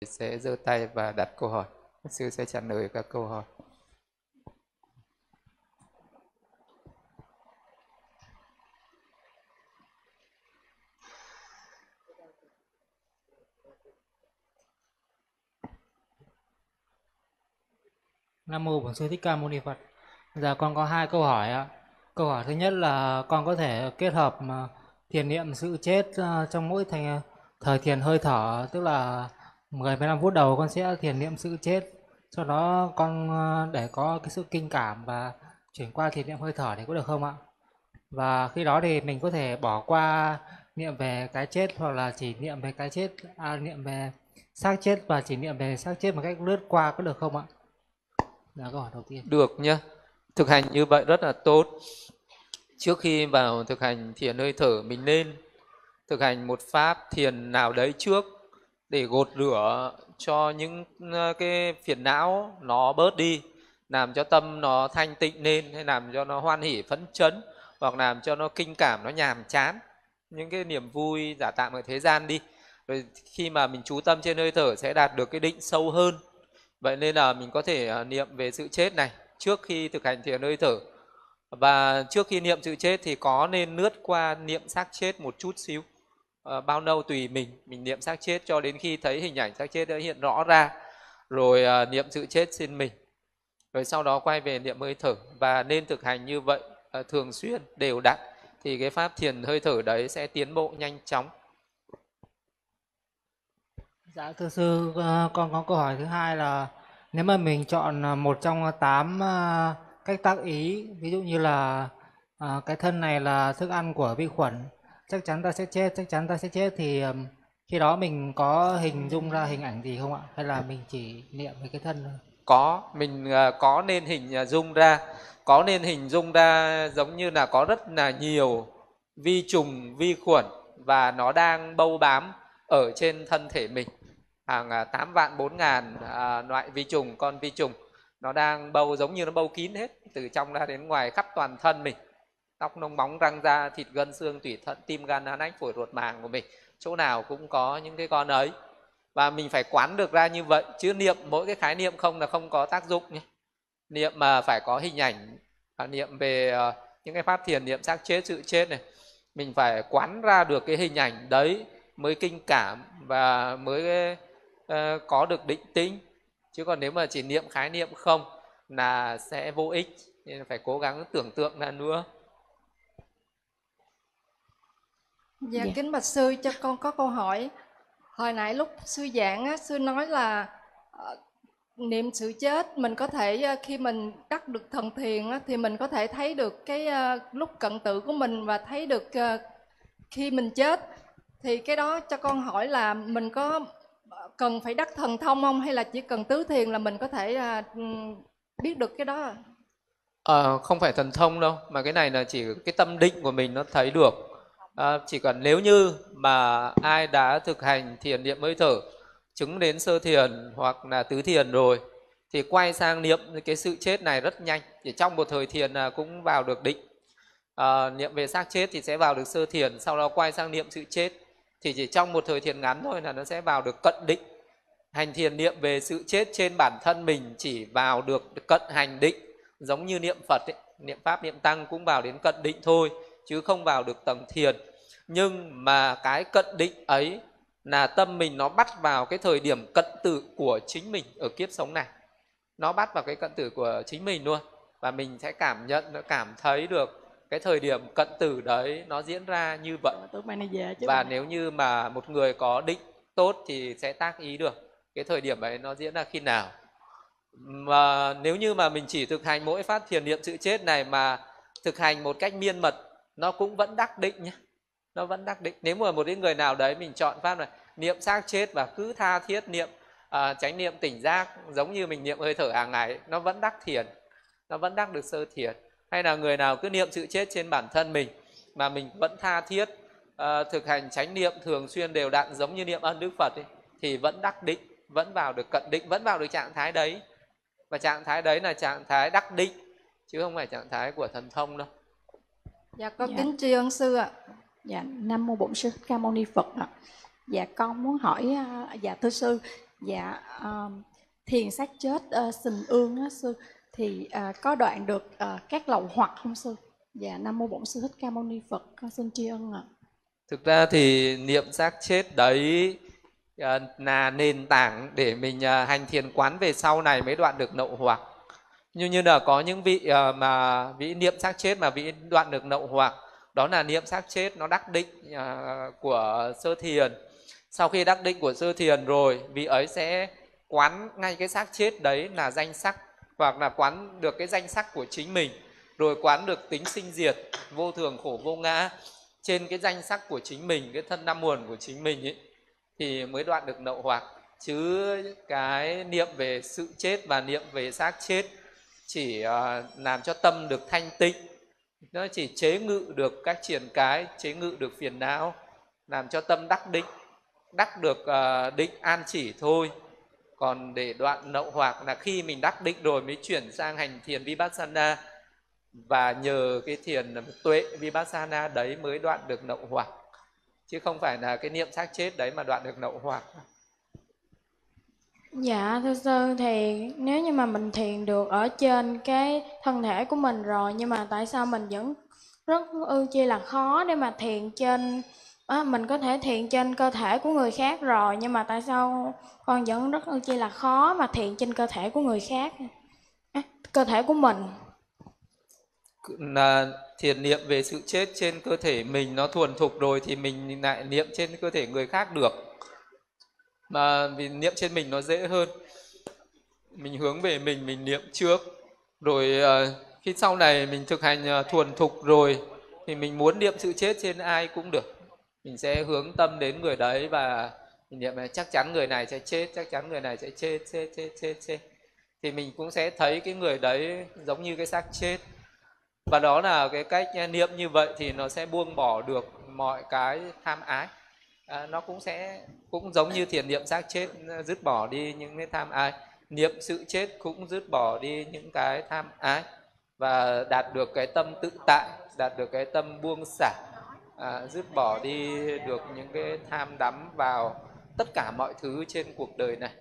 sẽ giơ tay và đặt câu hỏi. Sư sẽ trả lời các câu hỏi. Nam mô Bổn Sư Thích Ca Mâu Ni Phật. Giờ con có 2 câu hỏi ạ. Câu hỏi thứ nhất là con có thể kết hợp thiền niệm sự chết trong mỗi thời thiền hơi thở, tức là 10-15 phút đầu con sẽ thiền niệm sự chết, sau đó con để có cái sự kinh cảm và chuyển qua thiền niệm hơi thở thì có được không ạ? Và khi đó thì mình có thể bỏ qua niệm về cái chết, hoặc là chỉ niệm về cái chết, niệm về xác chết và chỉ niệm về xác chết một cách lướt qua có được không ạ? Đó là câu hỏi đầu tiên. Được nhá. Thực hành như vậy rất là tốt. Trước khi vào thực hành thiền hơi thở, mình nên thực hành một pháp thiền nào đấy trước để gột rửa cho những cái phiền não nó bớt đi, làm cho tâm nó thanh tịnh lên, hay làm cho nó hoan hỷ phấn chấn, hoặc làm cho nó kinh cảm, nó nhàm chán những cái niềm vui giả tạm ở thế gian đi. Rồi khi mà mình chú tâm trên hơi thở sẽ đạt được cái định sâu hơn. Vậy nên là mình có thể niệm về sự chết này trước khi thực hành thiền hơi thở. Và trước khi niệm sự chết thì có nên lướt qua niệm xác chết một chút xíu, bao lâu tùy mình niệm xác chết cho đến khi thấy hình ảnh xác chết đã hiện rõ ra, rồi niệm sự chết xin mình, rồi sau đó quay về niệm hơi thở. Và nên thực hành như vậy thường xuyên, đều đặn, thì cái pháp thiền hơi thở đấy sẽ tiến bộ nhanh chóng. Dạ thưa sư, con có câu hỏi thứ hai là nếu mà mình chọn một trong 8 cách tác ý, ví dụ như là cái thân này là thức ăn của vi khuẩn, chắc chắn ta sẽ chết, chắc chắn ta sẽ chết, thì khi đó mình có hình dung ra hình ảnh gì không ạ? Hay là mình chỉ niệm về cái thân thôi? Mình có nên hình dung ra, có nên hình dung ra giống như là có rất là nhiều vi trùng, vi khuẩn và nó đang bâu bám ở trên thân thể mình. Hàng 8 vạn 4 ngàn loại vi trùng, con vi trùng nó đang bâu, giống như nó bâu kín hết từ trong ra đến ngoài khắp toàn thân mình. Tóc nông móng răng da thịt gân xương tủy thận tim gan não nách phổi ruột màng của mình, chỗ nào cũng có những cái con ấy. Và mình phải quán được ra như vậy, chứ niệm mỗi cái khái niệm không là không có tác dụng nhé. Niệm mà phải có hình ảnh, niệm về những cái pháp thiền niệm xác chết, sự chết này, mình phải quán ra được cái hình ảnh đấy mới kinh cảm và mới có được định tĩnh. Chứ còn nếu mà chỉ niệm khái niệm không là sẽ vô ích, nên phải cố gắng tưởng tượng ra nữa. Dạ, kính bạch sư, cho con có câu hỏi. Hồi nãy lúc sư giảng á, sư nói là niệm sự chết, mình có thể khi mình đắc được thần thiền á, thì mình có thể thấy được cái lúc cận tử của mình và thấy được khi mình chết. Thì cái đó cho con hỏi là mình có cần phải đắc thần thông không, hay là chỉ cần tứ thiền là mình có thể biết được cái đó? Không phải thần thông đâu, mà cái này là chỉ cái tâm định của mình nó thấy được. Chỉ cần nếu như mà ai đã thực hành thiền niệm hơi thở, chứng đến sơ thiền hoặc là tứ thiền rồi, thì quay sang niệm cái sự chết này rất nhanh, chỉ trong một thời thiền là cũng vào được định. Niệm về xác chết thì sẽ vào được sơ thiền, sau đó quay sang niệm sự chết, thì chỉ trong một thời thiền ngắn thôi là nó sẽ vào được cận định. Hành thiền niệm về sự chết trên bản thân mình chỉ vào được cận hành định, giống như niệm Phật ấy, niệm Pháp, niệm Tăng cũng vào đến cận định thôi, chứ không vào được tầng thiền. Nhưng mà cái cận định ấy là tâm mình nó bắt vào cái thời điểm cận tử của chính mình ở kiếp sống này. Nó bắt vào cái cận tử của chính mình luôn. Và mình sẽ cảm nhận, nó cảm thấy được cái thời điểm cận tử đấy nó diễn ra như vậy. Và nếu như mà một người có định tốt thì sẽ tác ý được cái thời điểm ấy nó diễn ra khi nào. Mà nếu như mà mình chỉ thực hành mỗi pháp thiền niệm sự chết này mà thực hành một cách miên mật, nó cũng vẫn đắc định nhé. Nó vẫn đắc định. Nếu mà một cái người nào đấy mình chọn pháp này niệm xác chết và cứ tha thiết niệm chánh niệm tỉnh giác, giống như mình niệm hơi thở hàng ngày, nó vẫn đắc thiền, nó vẫn đắc được sơ thiền. Hay là người nào cứ niệm sự chết trên bản thân mình mà mình vẫn tha thiết thực hành chánh niệm thường xuyên đều đặn, giống như niệm ân Đức Phật ấy, thì vẫn đắc định, vẫn vào được cận định, vẫn vào được trạng thái đấy. Và trạng thái đấy là trạng thái đắc định, chứ không phải trạng thái của thần thông đâu. Dạ, con kính tri ân sư ạ. Dạ, Nam mô Bổn Sư Thích Ca Mâu Ni Phật ạ. Dạ, con muốn hỏi, dạ thưa sư, Dạ, thiền sát chết sình ương á sư, thì có đoạn được các lậu hoặc không sư? Dạ, Nam Mô Bổn Sư Thích Ca Mâu Ni Phật, con xin tri ân ạ. Thực ra thì niệm xác chết đấy là nền tảng để mình hành thiền quán về sau này mới đoạn được nậu hoặc. Như là có những vị mà vị niệm xác chết mà vị đoạn được nậu hoặc, đó là niệm xác chết nó đắc định của sơ thiền. Sau khi đắc định của sơ thiền rồi, vị ấy sẽ quán ngay cái xác chết đấy là danh sắc, hoặc là quán được cái danh sắc của chính mình, rồi quán được tính sinh diệt, vô thường khổ vô ngã trên cái danh sắc của chính mình, cái thân năm nguồn của chính mình ấy, thì mới đoạn được nậu hoặc. Chứ cái niệm về sự chết và niệm về xác chết chỉ làm cho tâm được thanh tịnh, nó chỉ chế ngự được các triển cái, chế ngự được phiền não, làm cho tâm đắc định, đắc được định an chỉ thôi. Còn để đoạn nậu hoặc là khi mình đắc định rồi mới chuyển sang hành thiền Vipassana, và nhờ cái thiền tuệ Vipassana đấy mới đoạn được nậu hoặc, chứ không phải là cái niệm xác chết đấy mà đoạn được nậu hoặc. Dạ thưa sư, thì nếu như mà mình thiền được ở trên cái thân thể của mình rồi, nhưng mà tại sao mình vẫn rất ư chi là khó để mà thiền trên mình có thể thiền trên cơ thể của người khác rồi, nhưng mà tại sao con vẫn rất ư chi là khó mà thiền trên cơ thể của người khác, cơ thể của mình? Là thiền niệm về sự chết trên cơ thể mình nó thuần thục rồi thì mình lại niệm trên cơ thể người khác được. Mà vì niệm trên mình nó dễ hơn, mình hướng về mình niệm trước, rồi khi sau này mình thực hành thuần thục rồi thì mình muốn niệm sự chết trên ai cũng được. Mình sẽ hướng tâm đến người đấy và mình niệm là chắc chắn người này sẽ chết, chắc chắn người này sẽ chết. Thì mình cũng sẽ thấy cái người đấy giống như cái xác chết. Và đó là cái cách niệm như vậy thì nó sẽ buông bỏ được mọi cái tham ái. Nó cũng giống như thiền niệm xác chết dứt bỏ đi những cái tham ái, niệm sự chết cũng dứt bỏ đi những cái tham ái, và đạt được cái tâm tự tại, đạt được cái tâm buông xả, dứt bỏ đi được những cái tham đắm vào tất cả mọi thứ trên cuộc đời này.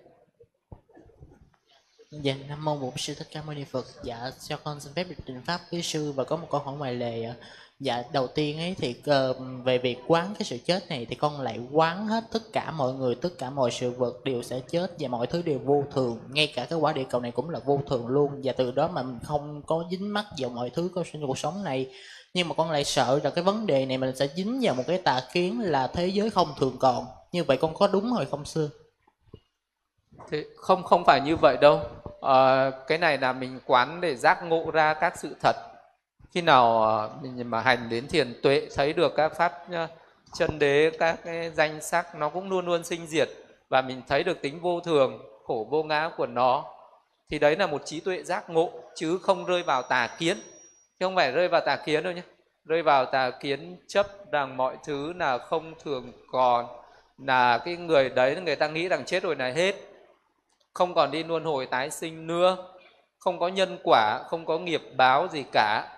Dạ, Nam Mô Bổn Sư Thích Ca Mâu Ni Phật. Dạ, cho con xin phép được trình pháp với sư và có một câu hỏi ngoài lề ạ. Dạ, đầu tiên ấy thì về việc quán cái sự chết này thì con lại quán hết tất cả mọi người, tất cả mọi sự vật đều sẽ chết và mọi thứ đều vô thường, ngay cả cái quả địa cầu này cũng là vô thường luôn, và từ đó mà mình không có dính mắc vào mọi thứ có trong cuộc sống này. Nhưng mà con lại sợ là cái vấn đề này mình sẽ dính vào một cái tà kiến là thế giới không thường còn. Như vậy con có đúng rồi không sư? Thế không phải như vậy đâu. Cái này là mình quán để giác ngộ ra các sự thật. Khi nào mình mà hành đến thiền tuệ, thấy được các pháp chân đế, các cái danh sắc nó cũng luôn luôn sinh diệt, và mình thấy được tính vô thường, khổ vô ngã của nó, thì đấy là một trí tuệ giác ngộ, chứ không rơi vào tà kiến. Chứ không phải rơi vào tà kiến đâu nhé. Rơi vào tà kiến chấp rằng mọi thứ là không thường còn, là cái người đấy người ta nghĩ rằng chết rồi là hết, không còn đi luân hồi tái sinh nữa, không có nhân quả, không có nghiệp báo gì cả.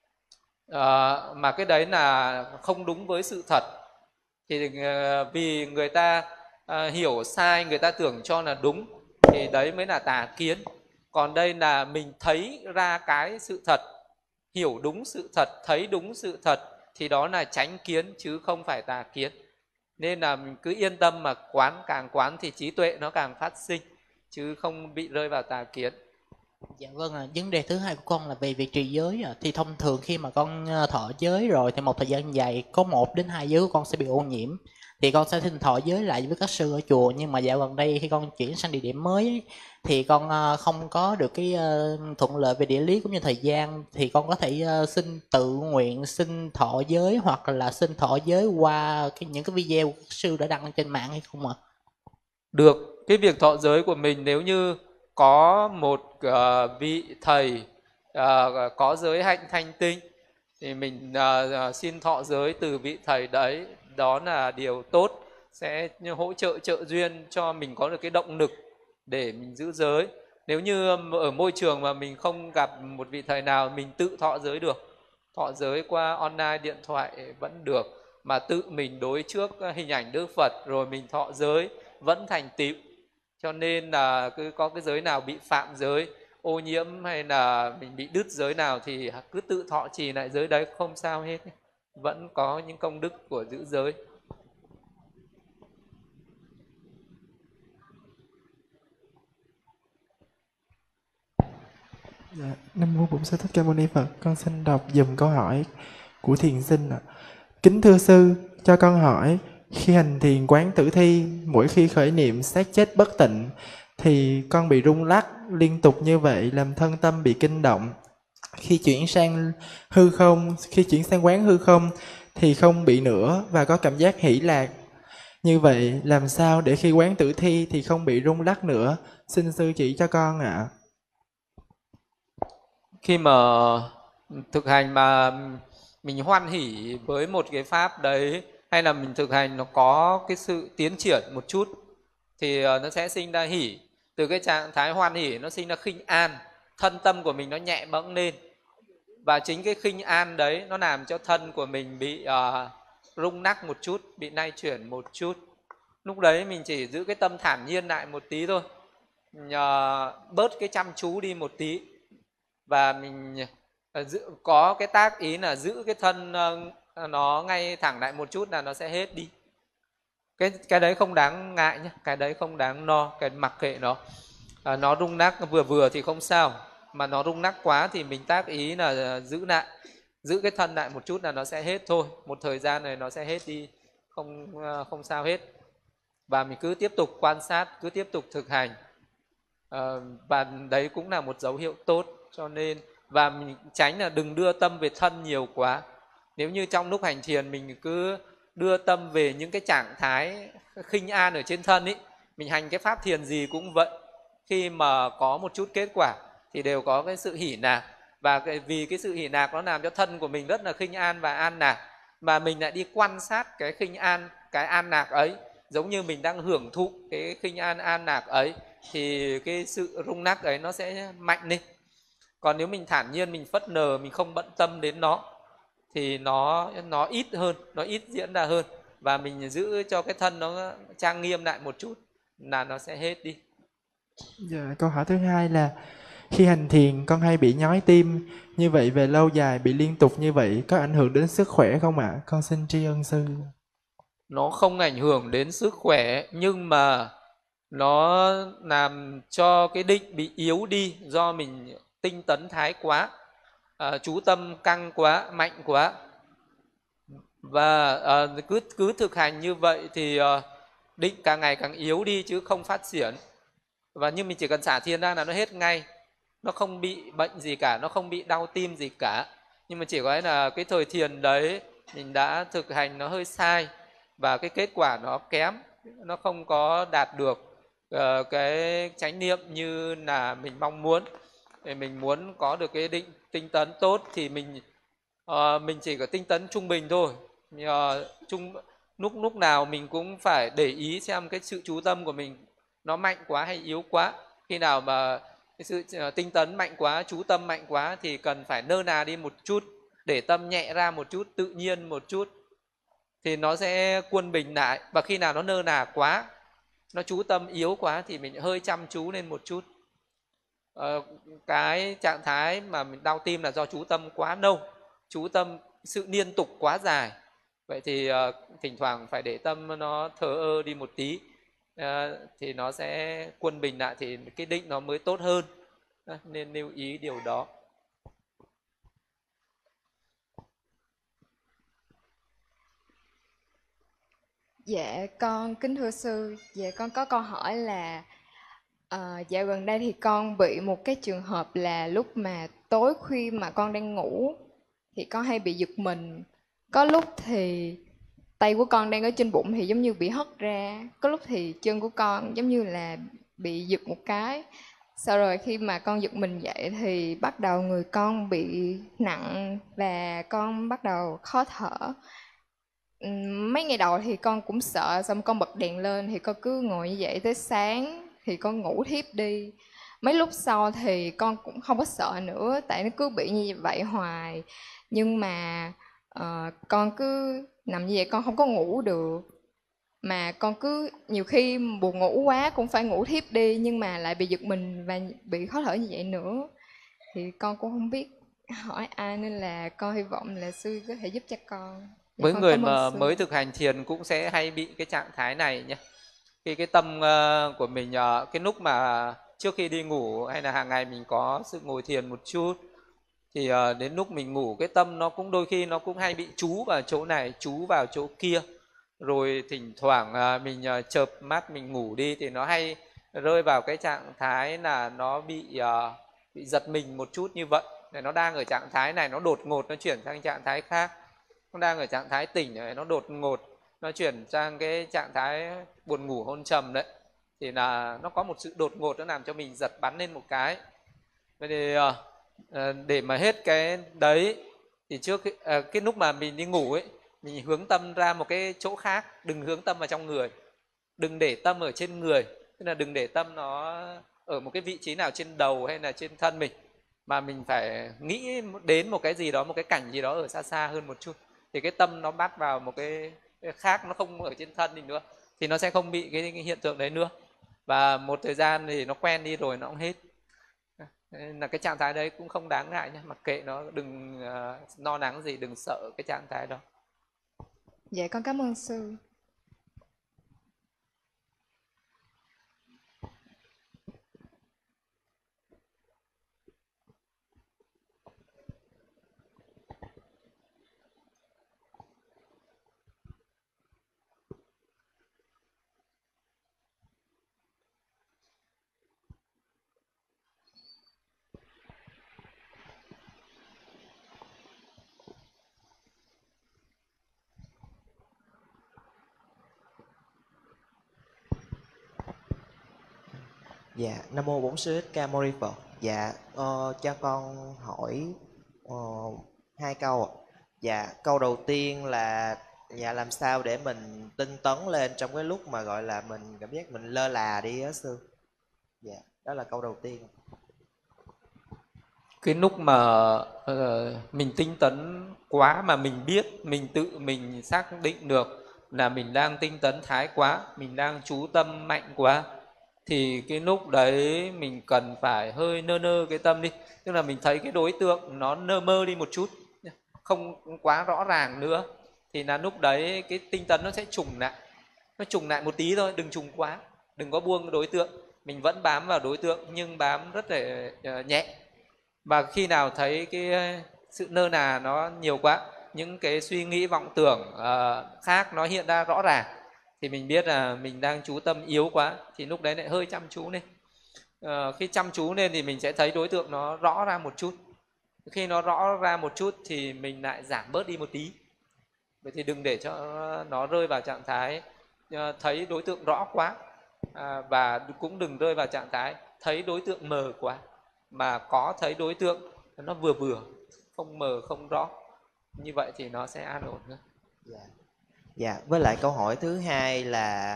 Mà cái đấy là không đúng với sự thật. Thì vì người ta hiểu sai, người ta tưởng cho là đúng, thì đấy mới là tà kiến. Còn đây là mình thấy ra cái sự thật, hiểu đúng sự thật, thấy đúng sự thật, thì đó là chánh kiến chứ không phải tà kiến. Nên là mình cứ yên tâm mà quán, càng quán thì trí tuệ nó càng phát sinh, chứ không bị rơi vào tà kiến. Dạ vâng ạ. Vấn đề thứ hai của con là về việc trì giới thì thông thường khi mà con thọ giới rồi thì một thời gian dài có 1 đến 2 giới của con sẽ bị ô nhiễm, thì con sẽ xin thọ giới lại với các sư ở chùa. Nhưng mà dạo gần đây khi con chuyển sang địa điểm mới ấy, thì con không có được cái thuận lợi về địa lý cũng như thời gian, thì con có thể xin tự nguyện xin thọ giới hoặc là xin thọ giới qua những cái video các sư đã đăng trên mạng hay không ạ? Được. Cái việc thọ giới của mình, nếu như có một vị thầy có giới hạnh thanh tinh thì mình xin thọ giới từ vị thầy đấy, đó là điều tốt, sẽ hỗ trợ trợ duyên cho mình có được cái động lực để mình giữ giới. Nếu như ở môi trường mà mình không gặp một vị thầy nào, mình tự thọ giới được. Thọ giới qua online, điện thoại vẫn được, mà tự mình đối trước hình ảnh Đức Phật rồi mình thọ giới vẫn thành tựu. Cho nên là cứ có cái giới nào bị phạm giới, ô nhiễm hay là mình bị đứt giới nào thì cứ tự thọ trì lại giới đấy, không sao hết, vẫn có những công đức của giữ giới. Dạ, Nam mô Bổn Sư Thích Ca Mâu Ni Phật. Con xin đọc dùm câu hỏi của thiền sinh ạ. Kính thưa sư, cho con hỏi, khi hành thiền quán tử thi, mỗi khi khởi niệm xác chết bất tịnh thì con bị rung lắc liên tục như vậy, làm thân tâm bị kinh động. Khi chuyển sang quán hư không thì không bị nữa và có cảm giác hỷ lạc. Như vậy làm sao để khi quán tử thi thì không bị rung lắc nữa? Xin sư chỉ cho con ạ. Khi mà thực hành mà mình hoan hỉ với một cái pháp đấy, hay là mình thực hành nó có cái sự tiến triển một chút, thì nó sẽ sinh ra hỉ. Từ cái trạng thái hoan hỉ nó sinh ra khinh an, thân tâm của mình nó nhẹ bẫng lên. Và chính cái khinh an đấy nó làm cho thân của mình bị rung nắc một chút, bị nay chuyển một chút. Lúc đấy mình chỉ giữ cái tâm thản nhiên lại một tí thôi, bớt cái chăm chú đi một tí, và mình có cái tác ý là giữ cái thân nó ngay thẳng lại một chút là nó sẽ hết đi. Cái đấy không đáng ngại nhé, cái đấy không đáng no, cái mặc kệ nó. Nó rung nắc vừa vừa thì không sao, mà nó rung nắc quá thì mình tác ý là giữ lại, giữ cái thân lại một chút là nó sẽ hết thôi. Một thời gian này nó sẽ hết đi, không sao hết. Và mình cứ tiếp tục quan sát, cứ tiếp tục thực hành. Và đấy cũng là một dấu hiệu tốt. Cho nên và mình tránh là đừng đưa tâm về thân nhiều quá. Nếu như trong lúc hành thiền mình cứ đưa tâm về những cái trạng thái khinh an ở trên thân ấy, mình hành cái pháp thiền gì cũng vậy, khi mà có một chút kết quả thì đều có cái sự hỉ nạc. Và vì cái sự hỉ nạc nó làm cho thân của mình rất là khinh an và an nạc, mà mình lại đi quan sát cái khinh an, cái an nạc ấy, giống như mình đang hưởng thụ cái khinh an, an nạc ấy, thì cái sự rung nắc ấy nó sẽ mạnh lên. Còn nếu mình thản nhiên, mình phất nờ, mình không bận tâm đến nó thì nó ít hơn, nó ít diễn ra hơn. Và mình giữ cho cái thân nó trang nghiêm lại một chút là nó sẽ hết đi. Dạ, câu hỏi thứ hai là khi hành thiền con hay bị nhói tim, như vậy về lâu dài bị liên tục như vậy có ảnh hưởng đến sức khỏe không ạ? Con xin tri ân sư. Nó không ảnh hưởng đến sức khỏe, nhưng mà nó làm cho cái định bị yếu đi do mình tinh tấn thái quá, chú tâm căng quá, mạnh quá. Và cứ thực hành như vậy thì định càng ngày càng yếu đi chứ không phát triển. Và nhưng mình chỉ cần xả thiền ra là nó hết ngay, nó không bị bệnh gì cả, nó không bị đau tim gì cả. Nhưng mà chỉ có là cái thời thiền đấy mình đã thực hành nó hơi sai, và cái kết quả nó kém, nó không có đạt được cái chánh niệm như là mình mong muốn. Để mình muốn có được cái định tinh tấn tốt thì mình chỉ có tinh tấn trung bình thôi. Lúc nào mình cũng phải để ý xem cái sự chú tâm của mình nó mạnh quá hay yếu quá. Khi nào mà cái sự tinh tấn mạnh quá, chú tâm mạnh quá thì cần phải nơ nà đi một chút, để tâm nhẹ ra một chút, tự nhiên một chút, thì nó sẽ quân bình lại. Và khi nào nó nơ nà quá, nó chú tâm yếu quá thì mình hơi chăm chú lên một chút. Cái trạng thái mà mình đau tim là do chú tâm quá lâu, chú tâm sự liên tục quá dài. Vậy thì thỉnh thoảng phải để tâm nó thờ ơ đi một tí, thì nó sẽ quân bình lại, thì cái định nó mới tốt hơn. Nên lưu ý điều đó. Dạ con kính thưa sư, dạ con có câu hỏi là dạo gần đây thì con bị một cái trường hợp là lúc mà tối khuya mà con đang ngủ thì con hay bị giật mình. Có lúc thì tay của con đang ở trên bụng thì giống như bị hất ra, có lúc thì chân của con giống như là bị giật một cái. Sau rồi khi mà con giật mình dậy thì bắt đầu người con bị nặng và con bắt đầu khó thở. Mấy ngày đầu thì con cũng sợ, xong con bật đèn lên thì con cứ ngồi như vậy tới sáng thì con ngủ thiếp đi. Mấy lúc sau thì con cũng không có sợ nữa, tại nó cứ bị như vậy hoài. Nhưng mà con cứ nằm như vậy con không có ngủ được. mà con cứ nhiều khi buồn ngủ quá cũng phải ngủ thiếp đi, nhưng mà lại bị giật mình và bị khó thở như vậy nữa. Thì con cũng không biết hỏi ai, nên là con hy vọng là sư có thể giúp cho con. Dạ, Với con người cảm ơn mà sư. mới thực hành thiền cũng sẽ hay bị cái trạng thái này nhé. Khi cái tâm của mình cái lúc mà trước khi đi ngủ hay là hàng ngày mình có sự ngồi thiền một chút, thì đến lúc mình ngủ cái tâm nó cũng đôi khi nó cũng hay bị chú vào chỗ này, chú vào chỗ kia, rồi thỉnh thoảng mình chợp mắt mình ngủ đi thì nó hay rơi vào cái trạng thái là nó bị giật mình một chút như vậy. Để nó đang ở trạng thái này nó đột ngột nó chuyển sang trạng thái khác, nó đang ở trạng thái tỉnh này nó đột ngột nó chuyển sang cái trạng thái buồn ngủ hôn trầm đấy, thì là nó có một sự đột ngột nó làm cho mình giật bắn lên một cái. Vậy thì để mà hết cái đấy thì trước cái lúc mà mình đi ngủ ấy, mình hướng tâm ra một cái chỗ khác, đừng hướng tâm vào trong người, đừng để tâm ở trên người, tức là đừng để tâm nó ở một cái vị trí nào trên đầu hay là trên thân mình, mà mình phải nghĩ đến một cái gì đó, một cái cảnh gì đó ở xa xa hơn một chút, thì cái tâm nó bắt vào một cái khác, nó không ở trên thân mình nữa, thì nó sẽ không bị cái hiện tượng đấy nữa, và một thời gian thì nó quen đi rồi nó cũng hết. Nên là cái trạng thái đấy cũng không đáng ngại nhé, mặc kệ nó, đừng lo lắng gì, đừng sợ cái trạng thái đó. Dạ con cảm ơn sư. Dạ, Nam Mô Bổn Sư Thích Ca Mâu Ni Phật. Dạ, cho con hỏi hai câu ạ. Dạ, câu đầu tiên là làm sao để mình tinh tấn lên trong cái lúc mà gọi là mình cảm giác mình lơ là đi á sư. Dạ, đó là câu đầu tiên. Cái lúc mà mình tinh tấn quá mà mình biết, mình tự mình xác định được là mình đang tinh tấn thái quá, mình đang chú tâm mạnh quá, thì cái lúc đấy mình cần phải hơi nơ nơ cái tâm đi, tức là mình thấy cái đối tượng nó nơ mơ đi một chút, không quá rõ ràng nữa, thì là lúc đấy cái tinh tấn nó sẽ trùng lại, nó trùng lại một tí thôi, đừng trùng quá, đừng có buông cái đối tượng, mình vẫn bám vào đối tượng nhưng bám rất là nhẹ. Và khi nào thấy cái sự nơ nà nó nhiều quá, những cái suy nghĩ vọng tưởng khác nó hiện ra rõ ràng, thì mình biết là mình đang chú tâm yếu quá, thì lúc đấy lại hơi chăm chú lên. Khi chăm chú lên thì mình sẽ thấy đối tượng nó rõ ra một chút. Khi nó rõ ra một chút thì mình lại giảm bớt đi một tí. Vậy thì đừng để cho nó rơi vào trạng thái thấy đối tượng rõ quá, và cũng đừng rơi vào trạng thái thấy đối tượng mờ quá, mà có thấy đối tượng nó vừa vừa, không mờ không rõ. Như vậy thì nó sẽ an ổn hơn. Dạ. Dạ, với lại câu hỏi thứ hai là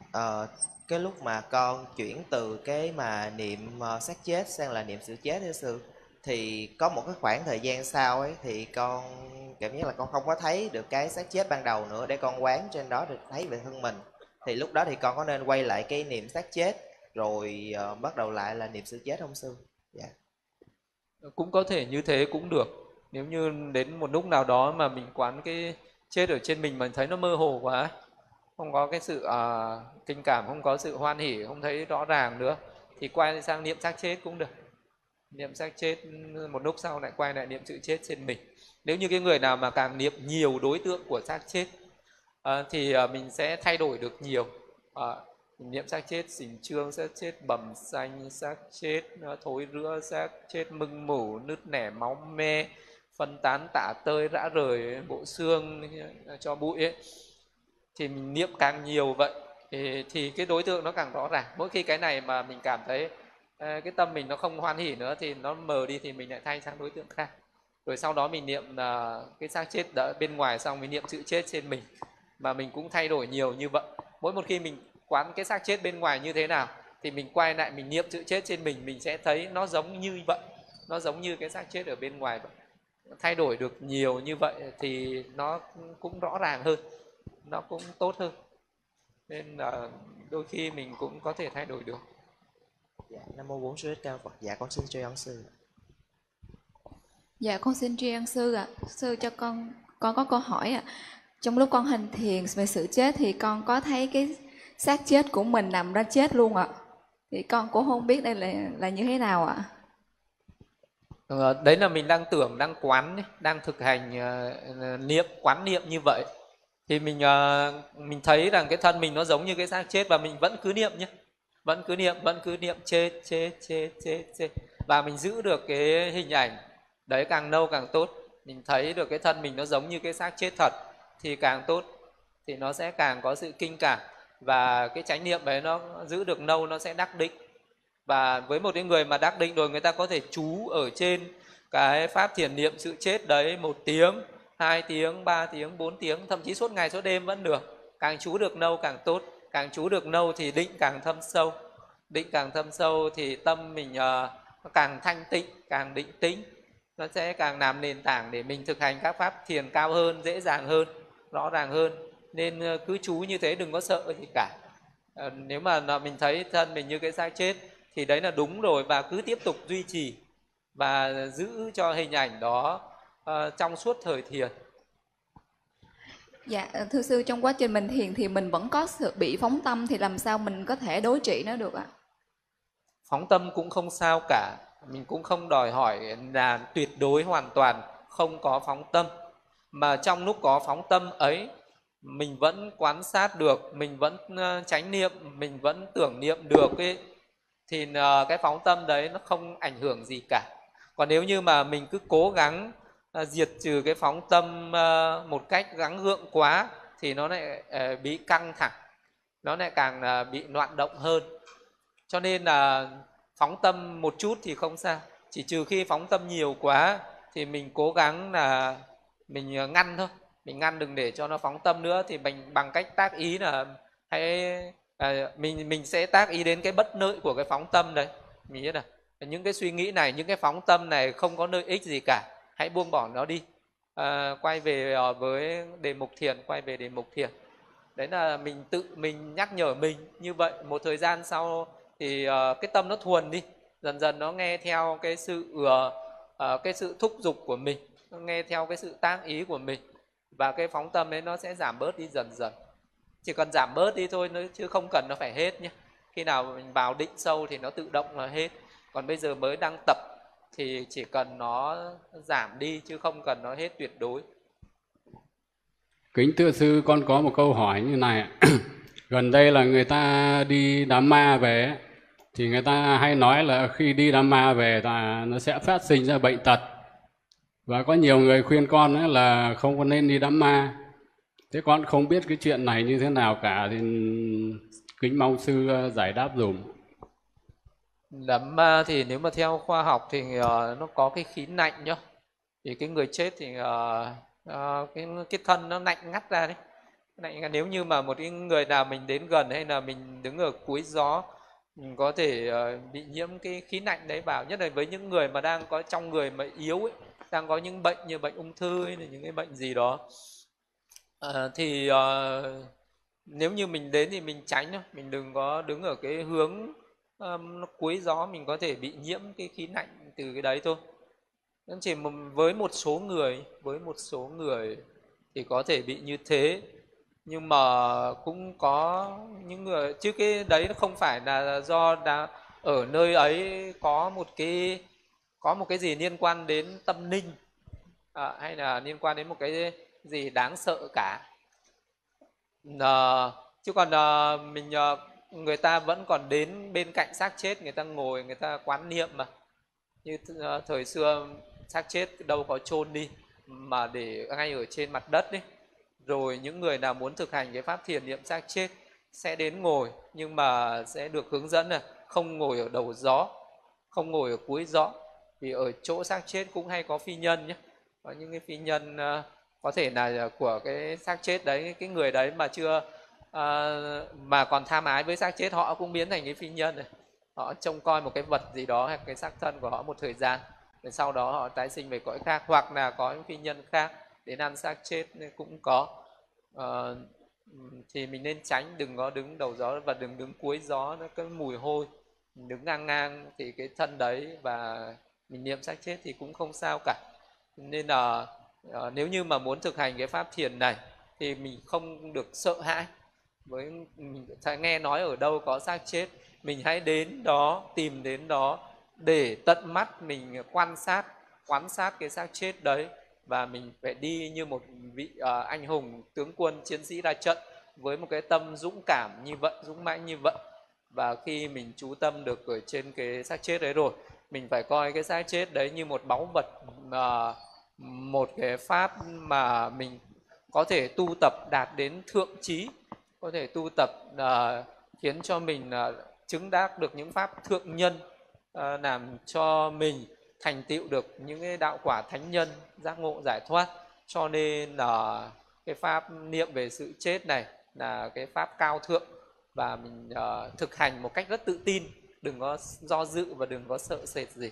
cái lúc mà con chuyển từ cái mà niệm xác chết sang là niệm sự chết thưa sư, thì có một cái khoảng thời gian sau ấy thì con cảm giác là con không có thấy được cái xác chết ban đầu nữa, để con quán trên đó được thấy về thân mình, thì lúc đó thì con có nên quay lại cái niệm xác chết rồi bắt đầu lại là niệm sự chết không sư? Dạ. Cũng có thể như thế cũng được. Nếu như đến một lúc nào đó mà mình quán cái chết ở trên mình thấy nó mơ hồ quá, không có cái sự tình cảm, không có sự hoan hỉ, không thấy rõ ràng nữa, thì quay sang niệm xác chết cũng được. Niệm xác chết một lúc sau lại quay lại niệm sự chết trên mình. Nếu như cái người nào mà càng niệm nhiều đối tượng của xác chết thì mình sẽ thay đổi được nhiều. Niệm xác chết xỉn trương, xác chết bầm xanh, xác chết thối rữa, xác chết mưng mủ, nứt nẻ máu me, phân tán tả tơi rã rời bộ xương cho bụi ấy. Thì mình niệm càng nhiều vậy thì cái đối tượng nó càng rõ ràng. Mỗi khi cái này mà mình cảm thấy cái tâm mình nó không hoan hỉ nữa thì nó mờ đi, thì mình lại thay sang đối tượng khác. Rồi sau đó mình niệm cái xác chết đã bên ngoài xong mình niệm sự chết trên mình, mà mình cũng thay đổi nhiều như vậy. Mỗi một khi mình quán cái xác chết bên ngoài như thế nào thì mình quay lại mình niệm sự chết trên mình sẽ thấy nó giống như vậy, nó giống như cái xác chết ở bên ngoài vậy. Thay đổi được nhiều như vậy thì nó cũng rõ ràng hơn, nó cũng tốt hơn. nên là đôi khi mình cũng có thể thay đổi được. Dạ, Nam mô Bổn Sư Thích Ca Mâu Ni Phật. Dạ, con xin tri ân sư. Dạ con xin tri ân sư ạ. Sư cho con có câu hỏi ạ. Trong lúc con hành thiền về sự chết thì con có thấy cái xác chết của mình nằm đó chết luôn ạ. Thì con cũng không biết đây là như thế nào ạ. Đấy là mình đang tưởng, đang quán, đang thực hành niệm, quán niệm như vậy. Thì mình thấy rằng cái thân mình nó giống như cái xác chết và mình vẫn cứ niệm nhé. Vẫn cứ niệm chết. Và mình giữ được cái hình ảnh đấy càng lâu càng tốt. Mình thấy được cái thân mình nó giống như cái xác chết thật thì càng tốt, thì nó sẽ càng có sự kinh cảm, và cái chánh niệm đấy nó giữ được lâu nó sẽ đắc định. Và với một cái người mà đắc định rồi, người ta có thể trú ở trên cái pháp thiền niệm sự chết đấy 1 tiếng, 2 tiếng, 3 tiếng, 4 tiếng, thậm chí suốt ngày suốt đêm vẫn được. Càng trú được lâu càng tốt, càng trú được lâu thì định càng thâm sâu. Định càng thâm sâu thì tâm mình càng thanh tịnh, càng định tĩnh. Nó sẽ càng làm nền tảng để mình thực hành các pháp thiền cao hơn, dễ dàng hơn, rõ ràng hơn. Nên cứ trú như thế, đừng có sợ gì cả. Nếu mà mình thấy thân mình như cái xác chết thì đấy là đúng rồi, và cứ tiếp tục duy trì và giữ cho hình ảnh đó trong suốt thời thiền. Dạ thưa sư, trong quá trình mình thiền thì mình vẫn có sự bị phóng tâm, thì làm sao mình có thể đối trị nó được ạ? Phóng tâm cũng không sao cả. Mình cũng không đòi hỏi là tuyệt đối hoàn toàn không có phóng tâm. Mà trong lúc có phóng tâm ấy, mình vẫn quan sát được, mình vẫn chánh niệm, mình vẫn tưởng niệm được ấy, thì cái phóng tâm đấy nó không ảnh hưởng gì cả. Còn nếu như mà mình cứ cố gắng diệt trừ cái phóng tâm một cách gắng gượng quá thì nó lại bị căng thẳng, nó lại càng bị loạn động hơn. Cho nên là phóng tâm một chút thì không sao, chỉ trừ khi phóng tâm nhiều quá thì mình cố gắng là mình ngăn thôi. Mình ngăn đừng để cho nó phóng tâm nữa, thì mình bằng cách tác ý là mình sẽ tác ý đến cái bất lợi của cái phóng tâm đấy. Mình biết là những cái suy nghĩ này, những cái phóng tâm này không có lợi ích gì cả, hãy buông bỏ nó đi. Quay về với đề mục thiền, quay về đề mục thiền. Đấy là mình tự mình nhắc nhở mình như vậy. Một thời gian sau thì cái tâm nó thuần đi, dần dần nó nghe theo cái sự thúc giục của mình, nó nghe theo cái sự tác ý của mình, và cái phóng tâm ấy nó sẽ giảm bớt đi dần dần. Chỉ cần giảm bớt đi thôi, chứ không cần nó phải hết nhé. Khi nào mình vào định sâu thì nó tự động là hết. Còn bây giờ mới đang tập thì chỉ cần nó giảm đi, chứ không cần nó hết tuyệt đối. Kính thưa sư, con có một câu hỏi như này. Gần đây là người ta đi đám ma về, thì người ta hay nói là khi đi đám ma về là nó sẽ phát sinh ra bệnh tật. Và có nhiều người khuyên con ấy là không có nên đi đám ma. Thế con không biết cái chuyện này như thế nào cả, thì kính mong sư giải đáp dùm. Đám ma thì nếu mà theo khoa học thì nó có cái khí lạnh nhá. Thì cái người chết thì cái thân nó lạnh ngắt ra đấy. Nếu như mà một cái người nào mình đến gần hay là mình đứng ở cuối gió, mình có thể bị nhiễm cái khí lạnh đấy vào. Nhất là với những người mà đang có trong người mà yếu ấy, đang có những bệnh như bệnh ung thư hay là những cái bệnh gì đó, thì nếu như mình đến thì mình tránh thôi. Mình đừng có đứng ở cái hướng nó cuối gió, mình có thể bị nhiễm cái khí lạnh từ cái đấy thôi. Chỉ với một số người thì có thể bị như thế, nhưng mà cũng có những người, chứ cái đấy nó không phải là do ở nơi ấy có một cái gì liên quan đến tâm linh hay là liên quan đến một cái gì đáng sợ cả. Chứ còn người ta vẫn còn đến bên cạnh xác chết, người ta ngồi, người ta quán niệm mà. Như thời xưa xác chết đâu có chôn đi, mà để ngay ở trên mặt đất ấy. Rồi những người nào muốn thực hành cái pháp thiền niệm xác chết sẽ đến ngồi, nhưng mà sẽ được hướng dẫn là không ngồi ở đầu gió, không ngồi ở cuối gió. Vì ở chỗ xác chết cũng hay có phi nhân nhé. Có những cái phi nhân có thể là của cái xác chết đấy, cái người đấy mà chưa mà còn tham ái với xác chết, họ cũng biến thành cái phi nhân này. Họ trông coi một cái vật gì đó hay cái xác thân của họ một thời gian, rồi sau đó họ tái sinh về cõi khác, hoặc là có những phi nhân khác đến ăn xác chết cũng có. thì mình nên tránh, đừng có đứng đầu gió và đừng đứng cuối gió, nó cái mùi hôi. Mình đứng ngang ngang thì cái thân đấy và mình niệm xác chết thì cũng không sao cả. Nên là nếu như mà muốn thực hành cái pháp thiền này thì mình không được sợ hãi. Với mình nghe nói ở đâu có xác chết, mình hãy đến đó, tìm đến đó để tận mắt mình quan sát cái xác chết đấy, và mình phải đi như một vị anh hùng tướng quân chiến sĩ ra trận với một cái tâm dũng cảm như vậy, dũng mãnh như vậy. Và khi mình chú tâm được ở trên cái xác chết đấy rồi, mình phải coi cái xác chết đấy như một báu vật, một cái pháp mà mình có thể tu tập đạt đến thượng trí, có thể tu tập khiến cho mình chứng đắc được những pháp thượng nhân, làm cho mình thành tựu được những cái đạo quả thánh nhân, giác ngộ giải thoát. Cho nên là cái pháp niệm về sự chết này là cái pháp cao thượng, và mình thực hành một cách rất tự tin, đừng có do dự và đừng có sợ sệt gì.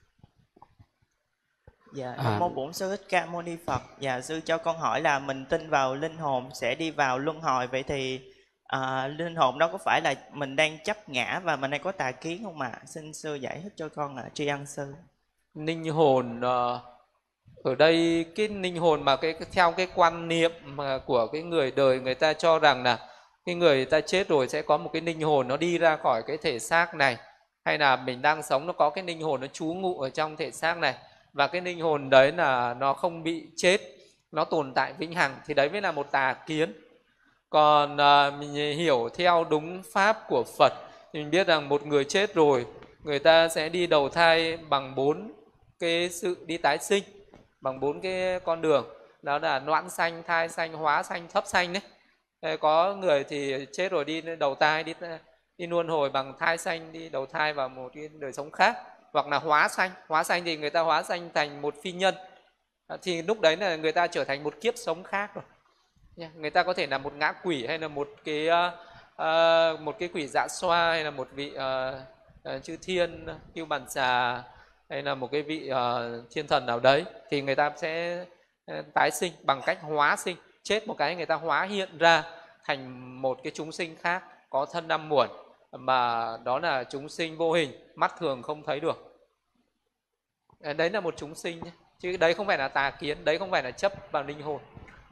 Dạ, Nam mô Bổn Sư Thích Ca Mâu Ni Phật. Dạ, sư cho con hỏi là mình tin vào linh hồn sẽ đi vào luân hồi, vậy thì linh hồn đó có phải là mình đang chấp ngã và mình đang có tà kiến không ạ? Xin sư giải thích cho con ạ, tri ân sư. Linh hồn ở đây, cái linh hồn mà theo cái quan niệm mà của cái người đời, người ta cho rằng là cái người ta chết rồi sẽ có một cái linh hồn nó đi ra khỏi cái thể xác này, hay là mình đang sống nó có cái linh hồn nó trú ngụ ở trong thể xác này, và cái linh hồn đấy là nó không bị chết, nó tồn tại vĩnh hằng, thì đấy mới là một tà kiến. Còn mình hiểu theo đúng pháp của Phật thì mình biết rằng một người chết rồi, người ta sẽ đi đầu thai bằng 4 cái sự đi tái sinh, bằng 4 cái con đường, đó là noãn sanh, thai sanh, hóa sanh, thấp sanh đấy. Có người thì chết rồi đi đầu thai, đi luân hồi bằng thai sanh, đi đầu thai vào một cái đời sống khác, hoặc là hóa sanh thì người ta hóa sanh thành một phi nhân, thì lúc đấy là người ta trở thành một kiếp sống khác rồi. Người ta có thể là một ngã quỷ, hay là một cái quỷ dạ xoa, hay là một vị chư thiên kiêu bản xà, hay là một cái vị thiên thần nào đấy, thì người ta sẽ tái sinh bằng cách hóa sinh. Chết một cái người ta hóa hiện ra thành một cái chúng sinh khác, có thân năm muộn, mà đó là chúng sinh vô hình, mắt thường không thấy được. Đấy là một chúng sinh nhé, chứ đấy không phải là tà kiến, đấy không phải là chấp vào linh hồn.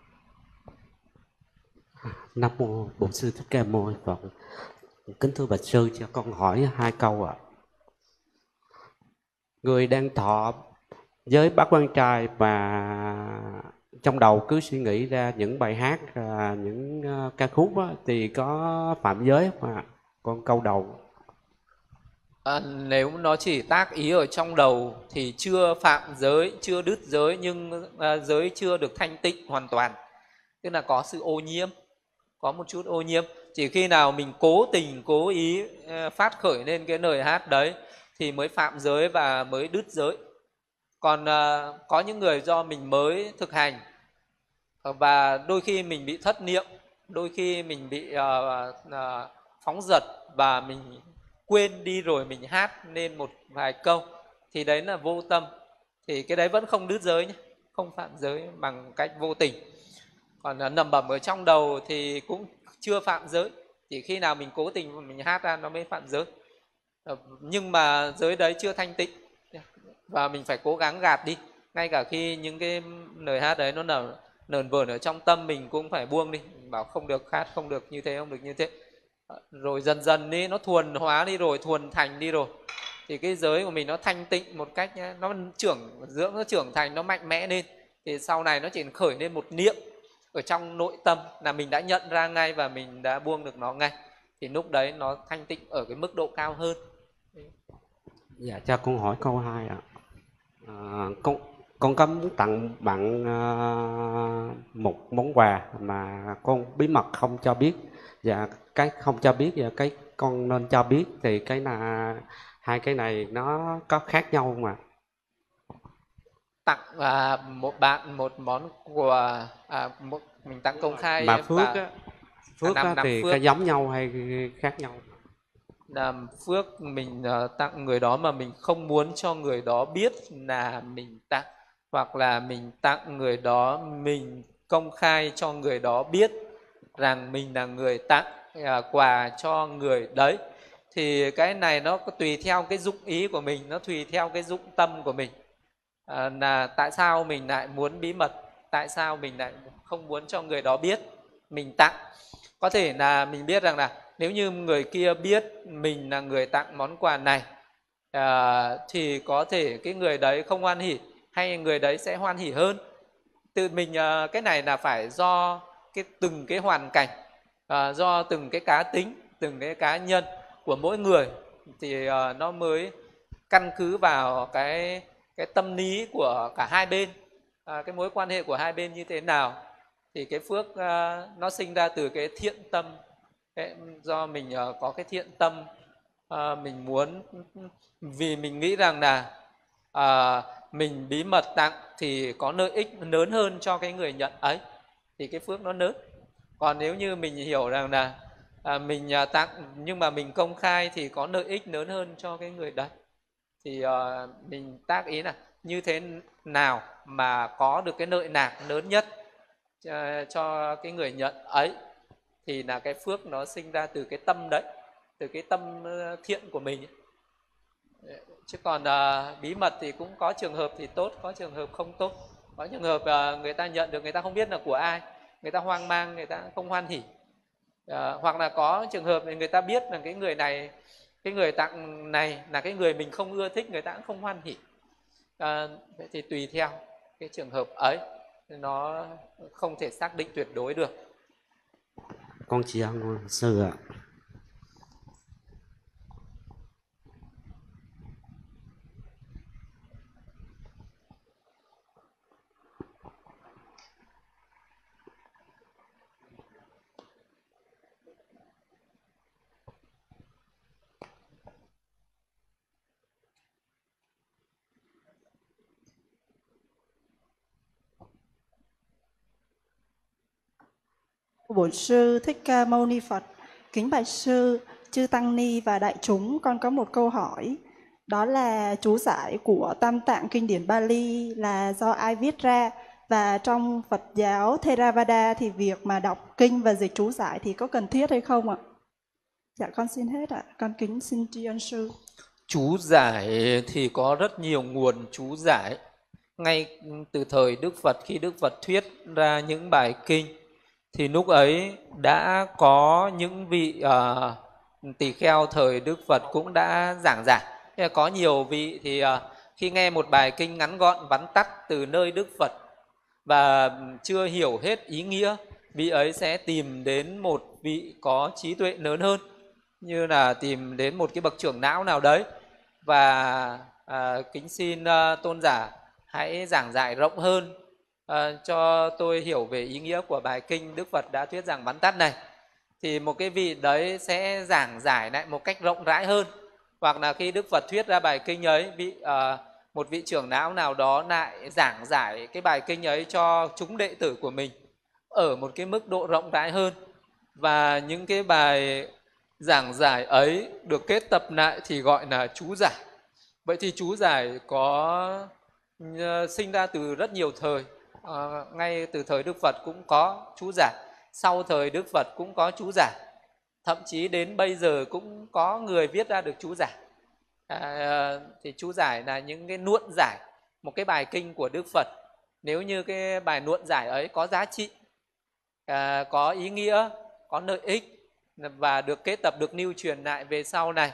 Nam mô Bổn Sư Thích Ca Mâu Ni Phật. Kính thưa bạch sư, cho con hỏi 2 câu ạ. Người đang thọ giới bát quan trai mà trong đầu cứ suy nghĩ ra những bài hát, những ca khúc á, thì có phạm giới không ạ? Con câu đầu. Nếu nó chỉ tác ý ở trong đầu thì chưa phạm giới, chưa đứt giới, nhưng giới chưa được thanh tịnh hoàn toàn, tức là có sự ô nhiễm, có một chút ô nhiễm. Chỉ khi nào mình cố tình, cố ý phát khởi lên cái lời hát đấy thì mới phạm giới và mới đứt giới. Còn có những người do mình mới thực hành và đôi khi mình bị thất niệm, đôi khi mình bị phóng dật và mình quên đi rồi mình hát lên một vài câu, thì đấy là vô tâm, thì cái đấy vẫn không đứt giới nhé, không phạm giới bằng cách vô tình. Còn lẩm bẩm ở trong đầu thì cũng chưa phạm giới, chỉ khi nào mình cố tình mình hát ra nó mới phạm giới. Nhưng mà giới đấy chưa thanh tịnh và mình phải cố gắng gạt đi. Ngay cả khi những cái lời hát đấy nó nờn vờn ở trong tâm, mình cũng phải buông đi, mình bảo không được hát, không được như thế, không được như thế. Rồi dần dần đi, nó thuần hóa đi rồi, thuần thành đi rồi, thì cái giới của mình nó thanh tịnh một cách, nó trưởng thành, nó mạnh mẽ lên. Thì sau này nó chỉ khởi lên một niệm ở trong nội tâm là mình đã nhận ra ngay và mình đã buông được nó ngay, thì lúc đấy nó thanh tịnh ở cái mức độ cao hơn. Dạ, cho con hỏi câu 2 ạ. Con có muốn tặng bạn một món quà mà con bí mật không cho biết, và cái không cho biết và cái con nên cho biết, thì cái là hai cái này nó có khác nhau không ạ? Tặng một bạn một món quà, mình tặng công khai mà phước thì phước. có giống nhau hay khác nhau? Làm phước mình tặng người đó mà mình không muốn cho người đó biết là mình tặng, hoặc là mình tặng người đó mình công khai cho người đó biết, rằng mình là người tặng quà cho người đấy. Thì cái này nó tùy theo cái dụng ý của mình, nó tùy theo cái dụng tâm của mình. Là tại sao mình lại muốn bí mật, tại sao mình lại không muốn cho người đó biết mình tặng. Có thể là mình biết rằng là nếu như người kia biết mình là người tặng món quà này thì có thể cái người đấy không hoan hỉ, hay người đấy sẽ hoan hỉ hơn. Tự mình cái này là phải do từng cái hoàn cảnh, do từng cái cá tính, từng cái cá nhân của mỗi người thì nó mới căn cứ vào cái tâm lý của cả hai bên, cái mối quan hệ của hai bên như thế nào. Thì cái phước nó sinh ra từ cái thiện tâm. Do mình có cái thiện tâm, mình muốn, vì mình nghĩ rằng là mình bí mật tặng thì có lợi ích lớn hơn cho cái người nhận ấy, thì cái phước nó lớn. Còn nếu như mình hiểu rằng là mình tặng nhưng mà mình công khai thì có lợi ích lớn hơn cho cái người đấy, thì mình tác ý là như thế nào mà có được cái lợi lạc lớn nhất cho cái người nhận ấy, thì là cái phước nó sinh ra từ cái tâm đấy, từ cái tâm thiện của mình. Chứ còn bí mật thì cũng có trường hợp thì tốt, có trường hợp không tốt. Có trường hợp người ta nhận được, người ta không biết là của ai, người ta hoang mang, người ta không hoan hỉ. Hoặc là có trường hợp người ta biết là cái người này, cái người tặng này là cái người mình không ưa thích, người ta cũng không hoan hỉ. Thì tùy theo cái trường hợp ấy, nó không thể xác định tuyệt đối được. Con tri ân sư ạ. Bổn sư Thích Ca Mâu Ni Phật. Kính bạch sư, chư tăng ni và đại chúng, con có một câu hỏi. Đó là chú giải của Tam Tạng Kinh điển Bali là do ai viết ra? Và trong Phật giáo Theravada thì việc mà đọc kinh và dịch chú giải thì có cần thiết hay không ạ? Dạ con xin hết ạ. Con kính xin tri ân sư. Chú giải thì có rất nhiều nguồn chú giải. Ngay từ thời Đức Phật, khi Đức Phật thuyết ra những bài kinh thì lúc ấy đã có những vị tỳ kheo thời Đức Phật cũng đã giảng giải. Có nhiều vị thì khi nghe một bài kinh ngắn gọn vắn tắt từ nơi Đức Phật và chưa hiểu hết ý nghĩa, vị ấy sẽ tìm đến một vị có trí tuệ lớn hơn, như là tìm đến một cái bậc trưởng lão nào đấy và kính xin tôn giả hãy giảng giải rộng hơn cho tôi hiểu về ý nghĩa của bài kinh Đức Phật đã thuyết giảng vắn tắt này. Thì một cái vị đấy sẽ giảng giải lại một cách rộng rãi hơn. Hoặc là khi Đức Phật thuyết ra bài kinh ấy, một vị trưởng lão nào đó lại giảng giải cái bài kinh ấy cho chúng đệ tử của mình ở một cái mức độ rộng rãi hơn. Và những cái bài giảng giải ấy được kết tập lại thì gọi là chú giải. Vậy thì chú giải có sinh ra từ rất nhiều thời. Ngay từ thời Đức Phật cũng có chú giải, sau thời Đức Phật cũng có chú giải, thậm chí đến bây giờ cũng có người viết ra được chú giải. Thì chú giải là những cái nuộn giải một cái bài kinh của Đức Phật. Nếu như cái bài nuộn giải ấy có giá trị, có ý nghĩa, có lợi ích và được kết tập, được lưu truyền lại về sau này,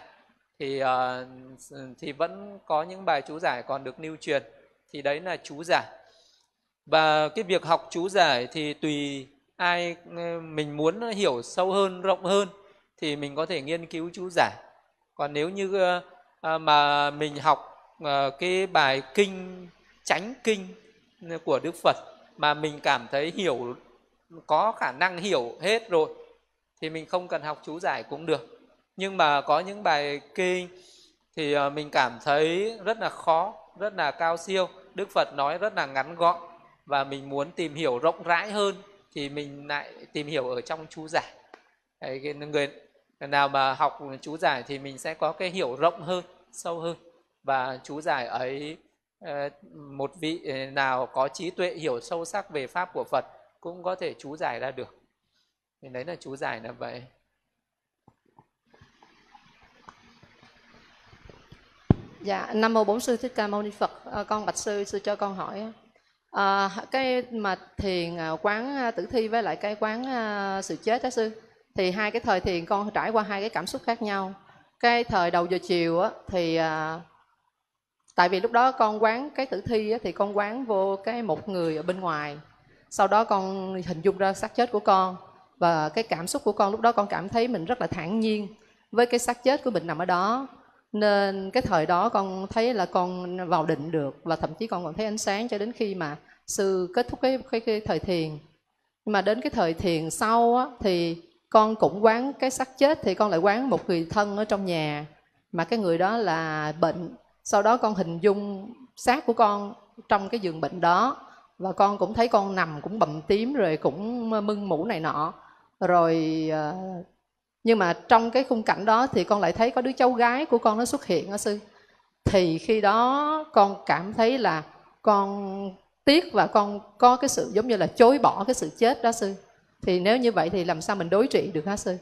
thì vẫn có những bài chú giải còn được lưu truyền, thì đấy là chú giải. Và cái việc học chú giải thì tùy ai, mình muốn hiểu sâu hơn, rộng hơn thì mình có thể nghiên cứu chú giải. Còn nếu như mà mình học cái bài kinh, chánh kinh của Đức Phật mà mình cảm thấy hiểu, có khả năng hiểu hết rồi thì mình không cần học chú giải cũng được. Nhưng mà có những bài kinh thì mình cảm thấy rất là khó, rất là cao siêu, Đức Phật nói rất là ngắn gọn và mình muốn tìm hiểu rộng rãi hơn thì mình lại tìm hiểu ở trong chú giải. Người nào mà học chú giải thì mình sẽ có cái hiểu rộng hơn, sâu hơn. Và chú giải ấy, một vị nào có trí tuệ hiểu sâu sắc về Pháp của Phật cũng có thể chú giải ra được. Thì đấy là chú giải là vậy. Dạ, Nam mô Bổn Sư Thích Ca Mâu Ni Phật. Con bạch sư cho con hỏi cái mà thiền quán tử thi với lại cái quán sự chết đó sư, thì hai cái thời thiền con trải qua hai cái cảm xúc khác nhau. Cái thời đầu giờ chiều á thì tại vì lúc đó con quán cái tử thi á, thì con quán vô cái một người ở bên ngoài, sau đó con hình dung ra xác chết của con, và cái cảm xúc của con lúc đó con cảm thấy mình rất là thản nhiên với cái xác chết của mình nằm ở đó. Nên cái thời đó con thấy là con vào định được, và thậm chí con còn thấy ánh sáng cho đến khi mà sư kết thúc cái thời thiền. Nhưng mà đến cái thời thiền sau á, thì con cũng quán cái xác chết, thì con lại quán một người thân ở trong nhà, mà cái người đó là bệnh. Sau đó con hình dung xác của con trong cái giường bệnh đó, và con cũng thấy con nằm cũng bầm tím rồi cũng mưng mũ này nọ. Rồi nhưng mà trong cái khung cảnh đó thì con lại thấy có đứa cháu gái của con nó xuất hiện đó sư. Thì khi đó con cảm thấy là con tiếc và con có cái sự giống như là chối bỏ cái sự chết đó sư. Thì nếu như vậy thì làm sao mình đối trị được hả sư?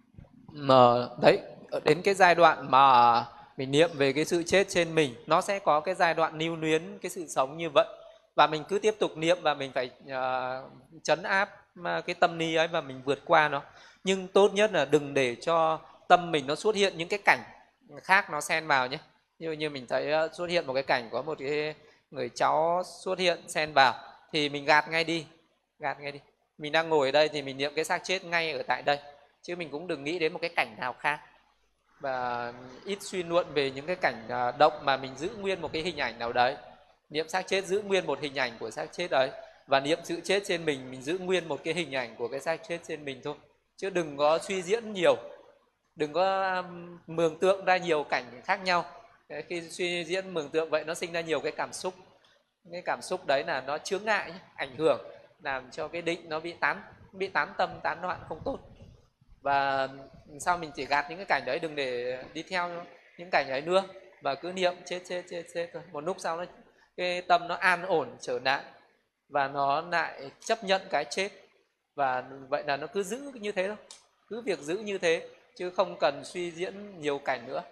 Đấy, đến cái giai đoạn mà mình niệm về cái sự chết trên mình, nó sẽ có cái giai đoạn lưu luyến cái sự sống như vậy. Và mình cứ tiếp tục niệm, và mình phải trấn áp cái tâm ni ấy và mình vượt qua nó. Nhưng tốt nhất là đừng để cho tâm mình nó xuất hiện những cái cảnh khác nó xen vào nhé. Như mình thấy xuất hiện một cái cảnh có một cái người cháu xuất hiện xen vào, thì mình gạt ngay đi. Mình đang ngồi ở đây thì mình niệm cái xác chết ngay ở tại đây, chứ mình cũng đừng nghĩ đến một cái cảnh nào khác. Và ít suy luận về những cái cảnh động, mà mình giữ nguyên một cái hình ảnh nào đấy. Niệm xác chết giữ nguyên một hình ảnh của xác chết ấy, và niệm sự chết trên mình giữ nguyên một cái hình ảnh của cái xác chết trên mình thôi. Chứ đừng có suy diễn nhiều, đừng có mường tượng ra nhiều cảnh khác nhau. Khi suy diễn mường tượng vậy nó sinh ra nhiều cái cảm xúc. Cái cảm xúc đấy là nó chướng ngại, ảnh hưởng, làm cho cái định nó bị tán tâm, tán loạn, không tốt. Và sao mình chỉ gạt những cái cảnh đấy, đừng để đi theo những cảnh ấy nữa, và cứ niệm chết thôi. Một lúc sau cái tâm nó an ổn trở lại, và nó lại chấp nhận cái chết. Và vậy là nó cứ giữ như thế thôi, cứ việc giữ như thế, chứ không cần suy diễn nhiều cảnh nữa.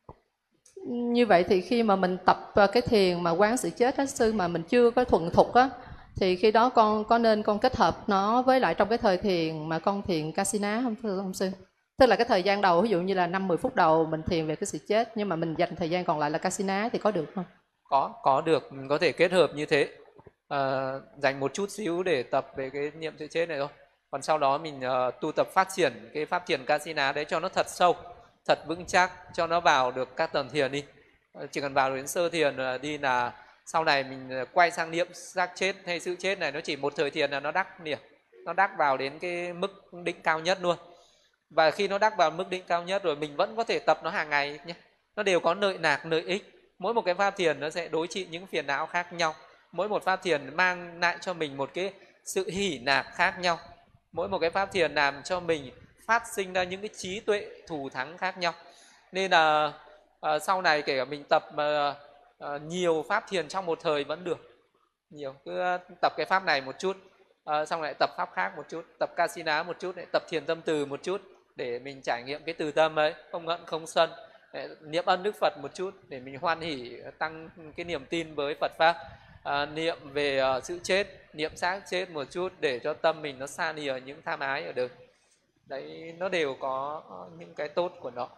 Như vậy thì khi mà mình tập cái thiền mà quán sự chết đó sư, mà mình chưa có thuần thục á, thì khi đó con có nên con kết hợp nó với lại trong cái thời thiền mà con thiền Kasina không thưa ông sư? Tức là cái thời gian đầu, ví dụ như là 5-10 phút đầu mình thiền về cái sự chết, nhưng mà mình dành thời gian còn lại là Kasina thì có được không? Có được, mình có thể kết hợp như thế. Dành một chút xíu để tập về cái niệm sự chết này thôi. Còn sau đó mình tu tập phát triển cái pháp thiền Kasina đấy cho nó thật sâu, thật vững chắc, cho nó vào được các tầng thiền đi. Chỉ cần vào đến sơ thiền đi là sau này mình quay sang niệm xác chết hay sự chết này, nó chỉ một thời thiền là nó đắc niệm, nó đắc vào đến cái mức định cao nhất luôn. Và khi nó đắc vào mức định cao nhất rồi, mình vẫn có thể tập nó hàng ngày nhé. Nó đều có lợi lạc, lợi ích. Mỗi một cái pháp thiền nó sẽ đối trị những phiền não khác nhau. Mỗi một pháp thiền mang lại cho mình một cái sự hỷ lạc khác nhau. Mỗi một cái pháp thiền làm cho mình phát sinh ra những cái trí tuệ thù thắng khác nhau. Nên là sau này kể cả mình tập nhiều pháp thiền trong một thời vẫn được. Nhiều, cứ tập cái pháp này một chút, xong lại tập pháp khác một chút, tập Kasina một chút, tập thiền tâm từ một chút, để mình trải nghiệm cái từ tâm ấy, không hận không sân. Niệm ân Đức Phật một chút để mình hoan hỷ, tăng cái niềm tin với Phật pháp. Niệm về sự chết, niệm xác chết một chút để cho tâm mình nó xa lìa những tham ái ở đời. Đấy, nó đều có những cái tốt của nó.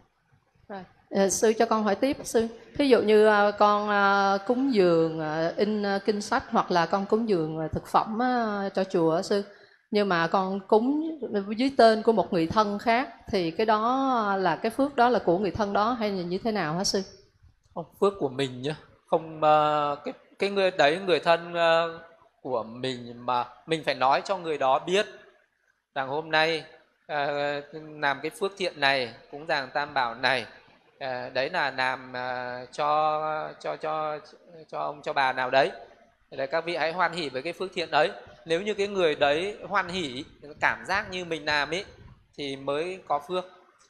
Rồi. Sư cho con hỏi tiếp sư. Thí dụ như con cúng dường in kinh sách, hoặc là con cúng dường thực phẩm cho chùa sư, nhưng mà con cúng dưới tên của một người thân khác, thì cái đó là cái phước đó là của người thân đó hay là như thế nào hả sư? Không, phước của mình nhá. Không, cái người đấy, người thân của mình, mà mình phải nói cho người đó biết rằng hôm nay làm cái phước thiện này, cúng dường Tam Bảo này, đấy là làm cho ông cho bà nào đấy. Để các vị hãy hoan hỷ với cái phước thiện ấy. Nếu như cái người đấy hoan hỷ, cảm giác như mình làm ấy, thì mới có phước.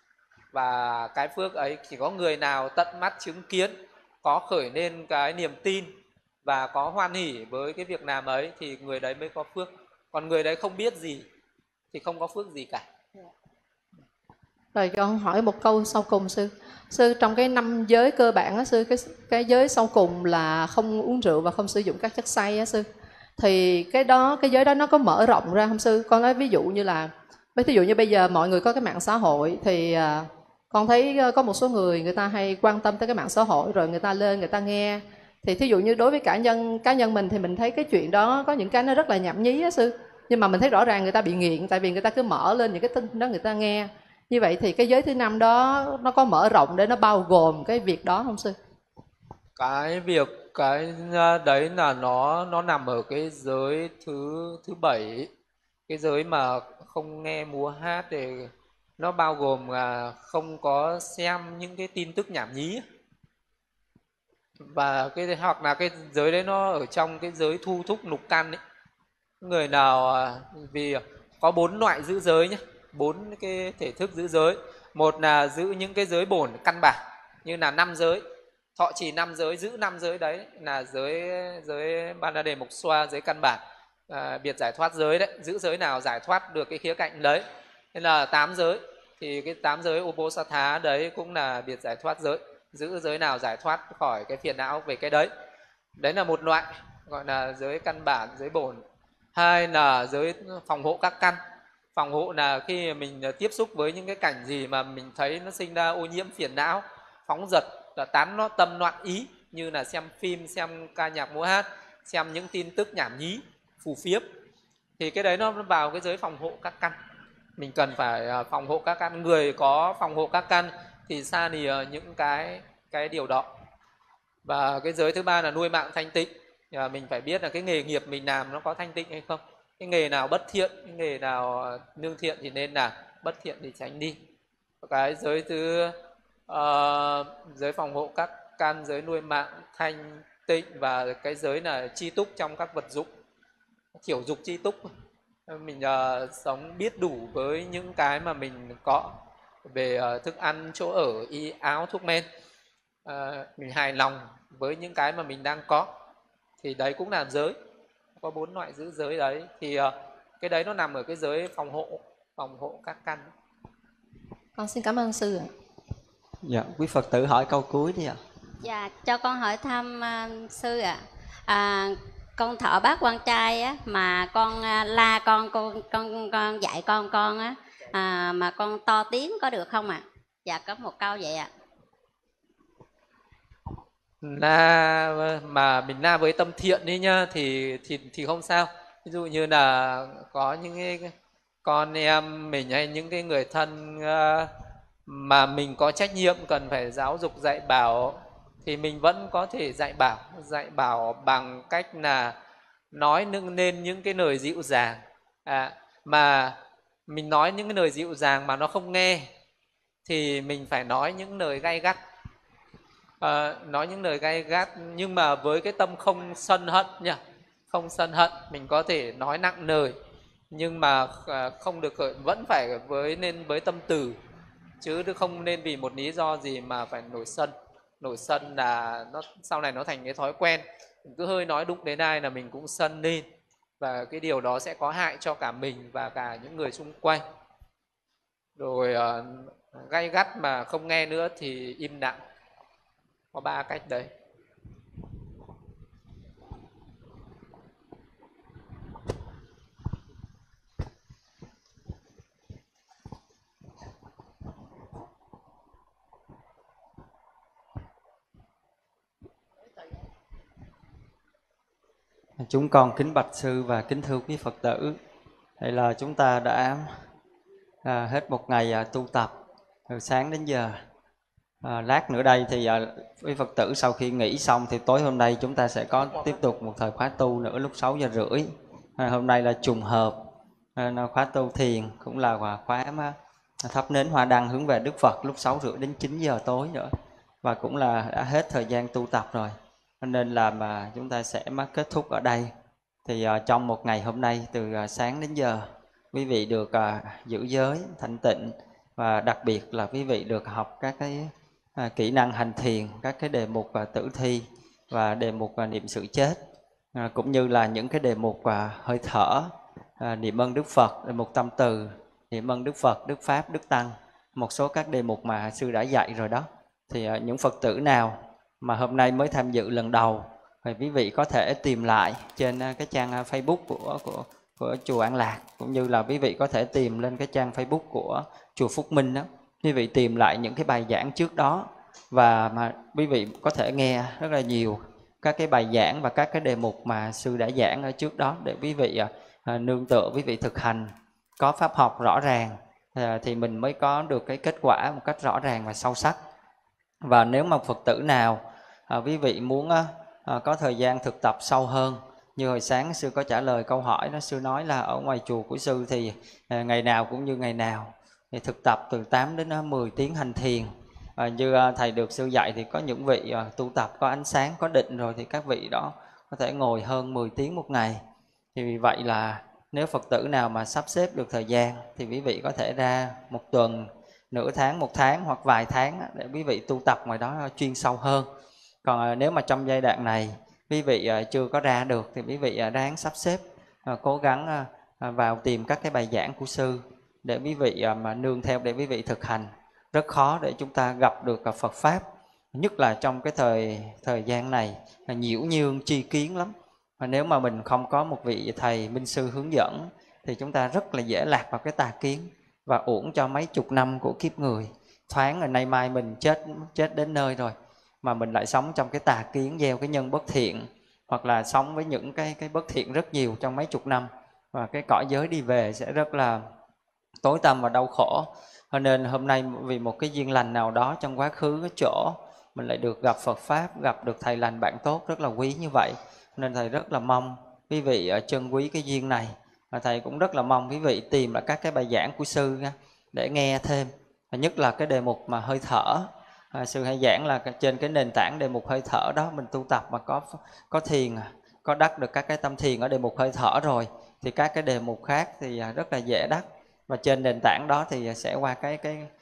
Và cái phước ấy chỉ có người nào tận mắt chứng kiến, có khởi lên cái niềm tin và có hoan hỷ với cái việc làm ấy, thì người đấy mới có phước. Còn người đấy không biết gì thì không có phước gì cả. Rồi con hỏi một câu sau cùng sư. Sư, trong cái 5 giới cơ bản á sư, cái giới sau cùng là không uống rượu và không sử dụng các chất say á sư. Thì cái giới đó nó có mở rộng ra không sư? Con nói ví dụ như bây giờ mọi người có cái mạng xã hội thì con thấy có một số người ta hay quan tâm tới cái mạng xã hội, rồi người ta lên người ta nghe. Thì thí dụ như đối với cá nhân mình thì mình thấy cái chuyện đó có những cái nó rất là nhảm nhí á sư. Nhưng mà mình thấy rõ ràng người ta bị nghiện, tại vì người ta cứ mở lên những cái tin đó người ta nghe. Như vậy thì cái giới thứ 5 đó nó có mở rộng để nó bao gồm cái việc đó không sư? Cái đấy là nó nằm ở cái giới thứ 7, cái giới mà không nghe múa hát, thì nó bao gồm là không có xem những cái tin tức nhảm nhí, và hoặc là cái giới đấy nó ở trong cái giới thu thúc nục căn ấy. Người nào vì có 4 loại giữ giới nhé, 4 cái thể thức giữ giới. Một là giữ những cái giới bổn căn bản như là 5 giới, thọ trì 5 giới, giữ 5 giới đấy là giới Ba La Đề Mộc Xoa, giới căn bản, biệt giải thoát giới đấy, giữ giới nào giải thoát được cái khía cạnh đấy. Nên là 8 giới, thì cái 8 giới Uposatha đấy cũng là biệt giải thoát giới, giữ giới nào giải thoát khỏi cái phiền não về cái đấy. Đấy là một loại gọi là giới căn bản, giới bổn. Hai là giới phòng hộ các căn. Phòng hộ là khi mình tiếp xúc với những cái cảnh gì mà mình thấy nó sinh ra ô nhiễm phiền não, phóng dật, là tán tâm loạn ý, như là xem phim, xem ca nhạc múa hát, xem những tin tức nhảm nhí, phù phiếm, thì cái đấy nó vào cái giới phòng hộ các căn. Mình cần phải phòng hộ các căn. Người có phòng hộ các căn thì xa lìa những cái điều đó. Và cái giới thứ 3 là nuôi mạng thanh tịnh. Mình phải biết là cái nghề nghiệp mình làm nó có thanh tịnh hay không. Cái nghề nào bất thiện, cái nghề nào nương thiện thì nên làm, bất thiện thì tránh đi. Cái giới thứ giới phòng hộ các căn, giới nuôi mạng thanh tịnh, và cái giới là chi túc trong các vật dụng, thiểu dục chi túc. Mình sống biết đủ với những cái mà mình có về thức ăn, chỗ ở, y áo, thuốc men. Mình hài lòng với những cái mà mình đang có, thì đấy cũng là giới. Có 4 loại giữ giới đấy, thì cái đấy nó nằm ở cái giới phòng hộ các căn. Con xin cảm ơn sư ạ. Dạ, quý Phật tử hỏi câu cuối đi ạ. Dạ, cho con hỏi thăm sư ạ. Con thọ bác quan trai á, mà con la con dạy con á, mà con to tiếng có được không ạ? Dạ, có một câu vậy ạ. La mà mình la với tâm thiện đi nhá, thì không sao. Ví dụ như là có những cái con em mình hay những cái người thân mà mình có trách nhiệm cần phải giáo dục dạy bảo, thì mình vẫn có thể dạy bảo bằng cách là nói nên những cái lời dịu dàng. Mà mình nói những cái lời dịu dàng mà nó không nghe thì mình phải nói những lời gay gắt. Nói những lời gay gắt nhưng mà với cái tâm không sân hận nha, không sân hận. Mình có thể nói nặng lời nhưng mà không được vẫn phải nên với tâm từ, chứ không nên vì một lý do gì mà phải nổi sân. Nổi sân là nó sau này nó thành cái thói quen, mình cứ hơi nói đụng đến ai là mình cũng sân lên, và cái điều đó sẽ có hại cho cả mình và cả những người xung quanh. Rồi gay gắt mà không nghe nữa thì im lặng. Có 3 cách đấy. Chúng con kính bạch sư và kính thưa quý Phật tử. Vậy là chúng ta đã hết một ngày tu tập từ sáng đến giờ. Lát nữa đây thì quý Phật tử sau khi nghỉ xong thì tối hôm nay chúng ta sẽ có tiếp tục một thời khóa tu nữa lúc 6 giờ rưỡi. Hôm nay là trùng hợp khóa tu thiền, cũng là khóa thắp nến hoa đăng hướng về Đức Phật lúc 6 rưỡi đến 9 giờ tối nữa. Và cũng là đã hết thời gian tu tập rồi, nên là mà chúng ta sẽ kết thúc ở đây. Thì trong một ngày hôm nay từ sáng đến giờ, quý vị được giữ giới thanh tịnh, và đặc biệt là quý vị được học các cái kỹ năng hành thiền, các cái đề mục tử thi và đề mục niệm sự chết, cũng như là những cái đề mục hơi thở, niệm ơn Đức Phật, đề mục tâm từ, niệm ơn Đức Phật, Đức Pháp, Đức Tăng, một số các đề mục mà sư đã dạy rồi đó. Thì những Phật tử nào mà hôm nay mới tham dự lần đầu thì quý vị có thể tìm lại trên cái trang Facebook của chùa An Lạc, cũng như là quý vị có thể tìm lên cái trang Facebook của chùa Phúc Minh đó. Quý vị tìm lại những cái bài giảng trước đó, và mà quý vị có thể nghe rất là nhiều các cái bài giảng và các cái đề mục mà sư đã giảng ở trước đó, để quý vị nương tựa, quý vị thực hành có pháp học rõ ràng thì mình mới có được cái kết quả một cách rõ ràng và sâu sắc. Và nếu mà Phật tử nào quý vị muốn có thời gian thực tập sâu hơn, như hồi sáng sư có trả lời câu hỏi đó, sư nói là ở ngoài chùa của sư thì ngày nào cũng như ngày nào thì thực tập từ 8 đến 10 tiếng hành thiền. Như thầy được sư dạy thì có những vị tu tập có ánh sáng, có định rồi, thì các vị đó có thể ngồi hơn 10 tiếng một ngày. Thì vì vậy là nếu Phật tử nào mà sắp xếp được thời gian thì quý vị có thể ra một tuần, nửa tháng, một tháng hoặc vài tháng để quý vị tu tập ngoài đó chuyên sâu hơn. Còn nếu mà trong giai đoạn này quý vị chưa có ra được thì quý vị ráng sắp xếp, cố gắng vào tìm các cái bài giảng của sư để quý vị mà nương theo để quý vị thực hành. Rất khó để chúng ta gặp được Phật Pháp, nhất là trong cái thời gian này nhiễu nhương tri kiến lắm. Và nếu mà mình không có một vị thầy minh sư hướng dẫn thì chúng ta rất là dễ lạc vào cái tà kiến và uổng cho mấy chục năm của kiếp người. Thoáng rồi nay mai mình chết đến nơi rồi mà mình lại sống trong cái tà kiến, gieo cái nhân bất thiện, hoặc là sống với những cái bất thiện rất nhiều trong mấy chục năm, và cái cõi giới đi về sẽ rất là tối tăm và đau khổ. Cho nên hôm nay vì một cái duyên lành nào đó trong quá khứ cái chỗ mình lại được gặp Phật Pháp, gặp được thầy lành bạn tốt rất là quý như vậy, nên thầy rất là mong quý vị trân quý cái duyên này. Và thầy cũng rất là mong quý vị tìm lại các cái bài giảng của sư để nghe thêm, và nhất là cái đề mục mà hơi thở. Sư hay giảng là trên cái nền tảng đề mục hơi thở đó mình tu tập mà có thiền, có đắc được các cái tâm thiền ở đề mục hơi thở rồi thì các cái đề mục khác thì rất là dễ đắc. Và trên nền tảng đó thì sẽ qua cái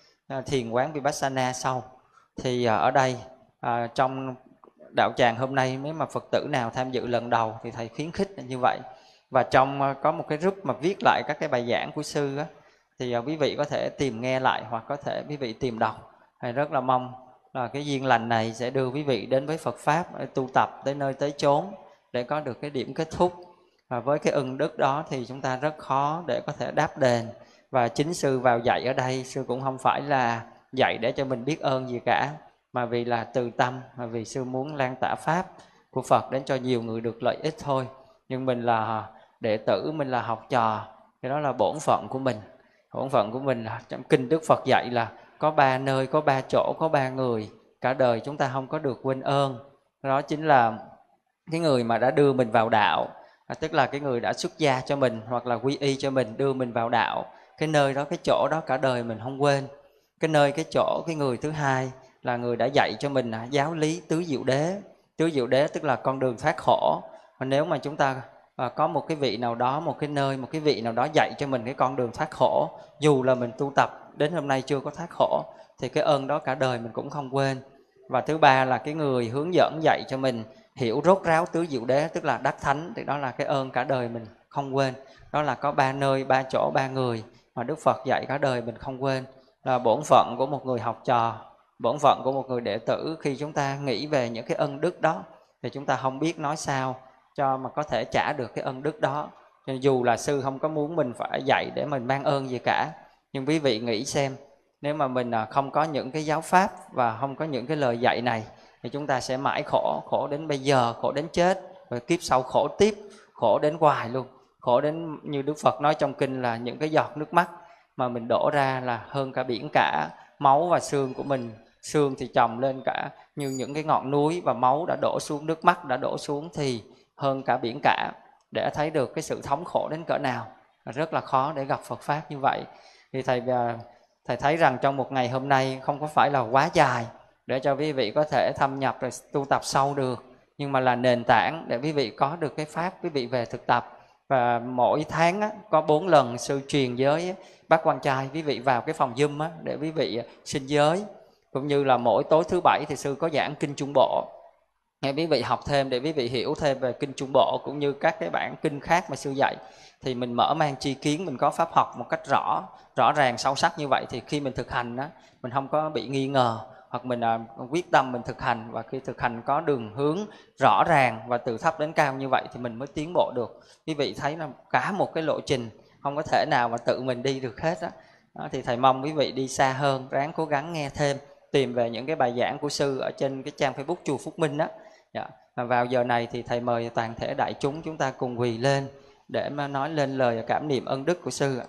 thiền quán Vipassana sau. Thì ở đây trong đạo tràng hôm nay, nếu mà Phật tử nào tham dự lần đầu thì thầy khuyến khích như vậy. Và trong có một cái group mà viết lại các cái bài giảng của sư á, thì quý vị có thể tìm nghe lại hoặc có thể quý vị tìm đọc. Thầy rất là mong là cái duyên lành này sẽ đưa quý vị đến với Phật Pháp, để tu tập tới nơi tới chốn để có được cái điểm kết thúc. Và với cái ân đức đó thì chúng ta rất khó để có thể đáp đền. Và chính sư vào dạy ở đây, sư cũng không phải là dạy để cho mình biết ơn gì cả, mà vì là từ tâm, mà vì sư muốn lan tỏa Pháp của Phật đến cho nhiều người được lợi ích thôi. Nhưng mình là đệ tử, mình là học trò, thì đó là bổn phận của mình. Bổn phận của mình là trong kinh Đức Phật dạy là có 3 nơi, có 3 chỗ, có 3 người cả đời chúng ta không có được quên ơn. Đó chính là cái người mà đã đưa mình vào đạo, tức là cái người đã xuất gia cho mình hoặc là quy y cho mình, đưa mình vào đạo. Cái nơi đó, cái chỗ đó cả đời mình không quên. Cái chỗ, cái người thứ hai là người đã dạy cho mình giáo lý tứ diệu đế. Tứ diệu đế tức là con đường thoát khổ. Và nếu mà chúng ta có một cái vị nào đó, một cái nơi, một cái vị nào đó dạy cho mình cái con đường thoát khổ, dù là mình tu tập đến hôm nay chưa có thoát khổ, thì cái ơn đó cả đời mình cũng không quên. Và thứ ba là cái người hướng dẫn dạy cho mình hiểu rốt ráo tứ diệu đế, tức là đắc thánh, thì đó là cái ơn cả đời mình không quên. Đó là có 3 nơi, 3 chỗ, 3 người mà Đức Phật dạy cả đời mình không quên. Là bổn phận của một người học trò, bổn phận của một người đệ tử, khi chúng ta nghĩ về những cái ân đức đó thì chúng ta không biết nói sao cho mà có thể trả được cái ân đức đó. Dù là sư không có muốn mình phải dạy để mình mang ơn gì cả, nhưng quý vị nghĩ xem, nếu mà mình không có những cái giáo pháp và không có những cái lời dạy này thì chúng ta sẽ mãi khổ, khổ đến bây giờ, khổ đến chết, rồi kiếp sau khổ tiếp, khổ đến hoài luôn. Khổ đến như Đức Phật nói trong kinh là những cái giọt nước mắt mà mình đổ ra là hơn cả biển cả. Máu và xương của mình, xương thì chồng lên cả như những cái ngọn núi, và máu đã đổ xuống, nước mắt đã đổ xuống thì hơn cả biển cả. Để thấy được cái sự thống khổ đến cỡ nào, rất là khó để gặp Phật Pháp như vậy. Thì thầy thấy rằng trong một ngày hôm nay không có phải là quá dài để cho quý vị có thể thâm nhập rồi tu tập sâu được, nhưng mà là nền tảng để quý vị có được cái Pháp, quý vị về thực tập. Và mỗi tháng có 4 lần sư truyền giới bác quan trai quý vị vào cái phòng Zoom để quý vị xin giới. Cũng như là mỗi tối thứ Bảy thì sư có giảng kinh Trung Bộ. Nghe quý vị học thêm để quý vị hiểu thêm về kinh Trung Bộ cũng như các cái bản kinh khác mà sư dạy, thì mình mở mang tri kiến, mình có pháp học một cách rõ ràng sâu sắc như vậy, thì khi mình thực hành á, mình không có bị nghi ngờ, hoặc mình quyết tâm mình thực hành, và khi thực hành có đường hướng rõ ràng và từ thấp đến cao như vậy thì mình mới tiến bộ được. Quý vị thấy là cả một cái lộ trình không có thể nào mà tự mình đi được hết á. Đó, thì thầy mong quý vị đi xa hơn, ráng cố gắng nghe thêm, tìm về những cái bài giảng của sư ở trên cái trang Facebook Chùa Phúc Minh đó. Dạ. Và vào giờ này thì thầy mời toàn thể đại chúng chúng ta cùng quỳ lên để mà nói lên lời cảm niệm ân đức của sư ạ.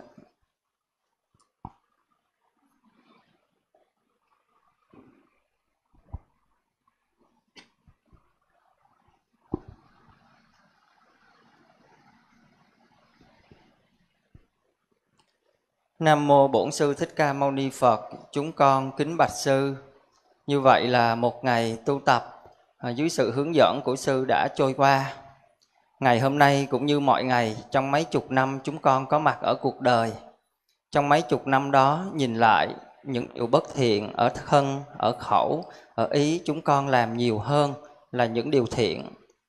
Nam mô Bổn Sư Thích Ca Mâu Ni Phật. Chúng con kính bạch sư. Như vậy là một ngày tu tập dưới sự hướng dẫn của sư đã trôi qua. Ngày hôm nay cũng như mọi ngày, trong mấy chục năm chúng con có mặt ở cuộc đời. Trong mấy chục năm đó, nhìn lại những điều bất thiện ở thân, ở khẩu, ở ý, chúng con làm nhiều hơn là những điều thiện.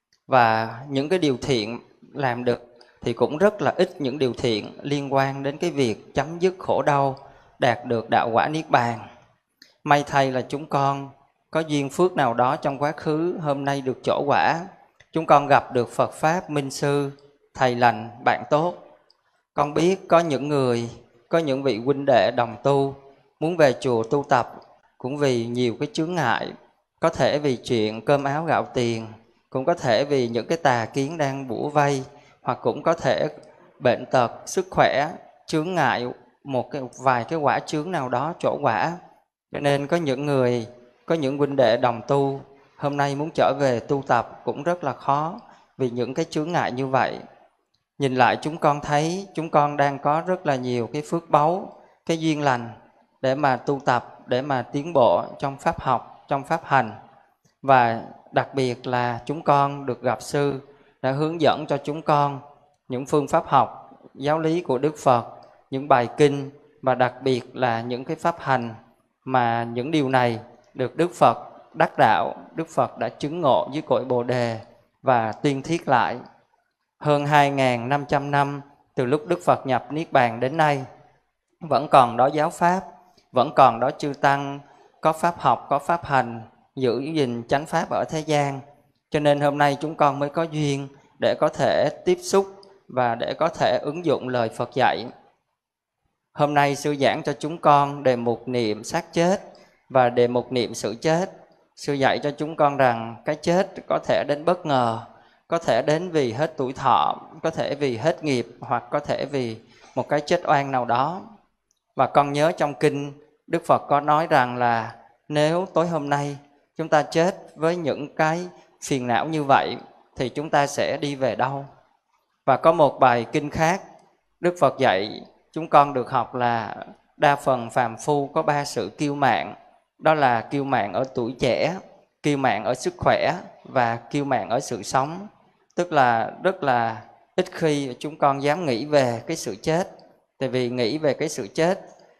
Và những cái điều thiện làm được thì cũng rất là ít những điều thiện liên quan đến cái việc chấm dứt khổ đau, đạt được đạo quả Niết Bàn. May thay là chúng con có duyên phước nào đó trong quá khứ, hôm nay được trổ quả. Chúng con gặp được Phật Pháp, Minh Sư, Thầy lành, bạn tốt. Con biết có những người, có những vị huynh đệ đồng tu muốn về chùa tu tập, cũng vì nhiều cái chướng ngại. Có thể vì chuyện cơm áo gạo tiền, cũng có thể vì những cái tà kiến đang bủa vây, hoặc cũng có thể bệnh tật, sức khỏe, chướng ngại vài cái quả chướng nào đó trổ quả. Cho nên có những người, có những huynh đệ đồng tu hôm nay muốn trở về tu tập cũng rất là khó vì những cái chướng ngại như vậy. Nhìn lại chúng con thấy chúng con đang có rất là nhiều cái phước báu, cái duyên lành để mà tu tập, để mà tiến bộ trong pháp học, trong pháp hành. Và đặc biệt là chúng con được gặp sư đã hướng dẫn cho chúng con những phương pháp học, giáo lý của Đức Phật, những bài kinh, và đặc biệt là những cái pháp hành mà những điều này được Đức Phật đắc đạo, Đức Phật đã chứng ngộ dưới cội Bồ Đề và tuyên thiết lại. Hơn 2.500 năm từ lúc Đức Phật nhập Niết Bàn đến nay, vẫn còn đó giáo pháp, vẫn còn đó chư Tăng, có pháp học, có pháp hành, giữ gìn chánh pháp ở thế gian. Cho nên hôm nay chúng con mới có duyên để có thể tiếp xúc và để có thể ứng dụng lời Phật dạy. Hôm nay sư giảng cho chúng con đề mục niệm xác chết và đề mục niệm sự chết. Sư dạy cho chúng con rằng cái chết có thể đến bất ngờ, có thể đến vì hết tuổi thọ, có thể vì hết nghiệp, hoặc có thể vì một cái chết oan nào đó. Và con nhớ trong kinh Đức Phật có nói rằng là nếu tối hôm nay chúng ta chết với những cái phiền não như vậy thì chúng ta sẽ đi về đâu? Và có một bài kinh khác Đức Phật dạy chúng con được học là đa phần phàm phu có 3 sự kiêu mạn. Đó là kiêu mạn ở tuổi trẻ, kiêu mạn ở sức khỏe và kiêu mạn ở sự sống. Tức là rất là ít khi chúng con dám nghĩ về cái sự chết. Tại vì nghĩ về cái sự chết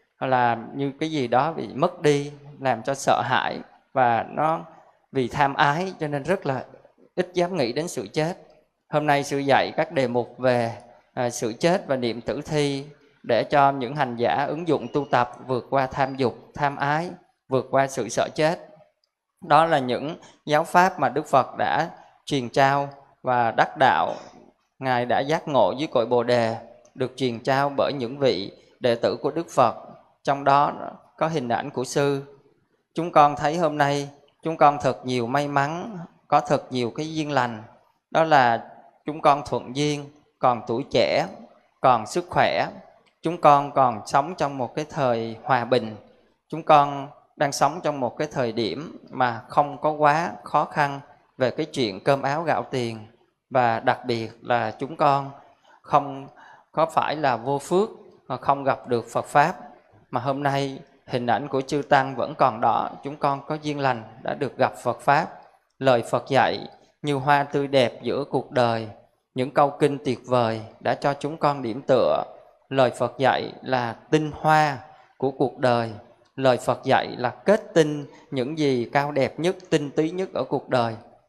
là như cái gì đó bị mất đi, làm cho sợ hãi, và nó vì tham ái cho nên rất là ít dám nghĩ đến sự chết. Hôm nay sư dạy các đề mục về sự chết và niệm tử thi để cho những hành giả ứng dụng tu tập vượt qua tham dục, tham ái, vượt qua sự sợ chết. Đó là những giáo pháp mà Đức Phật đã truyền trao và đắc đạo. Ngài đã giác ngộ dưới cội Bồ Đề, được truyền trao bởi những vị đệ tử của Đức Phật. Trong đó có hình ảnh của sư. Chúng con thấy hôm nay chúng con thật nhiều may mắn, có thật nhiều cái duyên lành. Đó là chúng con thuận duyên, còn tuổi trẻ, còn sức khỏe. Chúng con còn sống trong một cái thời hòa bình. Chúng con đang sống trong một cái thời điểm mà không có quá khó khăn về cái chuyện cơm áo gạo tiền. Và đặc biệt là chúng con không có phải là vô phước, không gặp được Phật Pháp. Mà hôm nay hình ảnh của chư Tăng vẫn còn đó. Chúng con có duyên lành đã được gặp Phật Pháp. Lời Phật dạy như hoa tươi đẹp giữa cuộc đời. Những câu kinh tuyệt vời đã cho chúng con điểm tựa. Lời Phật dạy là tinh hoa của cuộc đời. Lời Phật dạy là kết tinh những gì cao đẹp nhất, tinh túy nhất ở cuộc đời.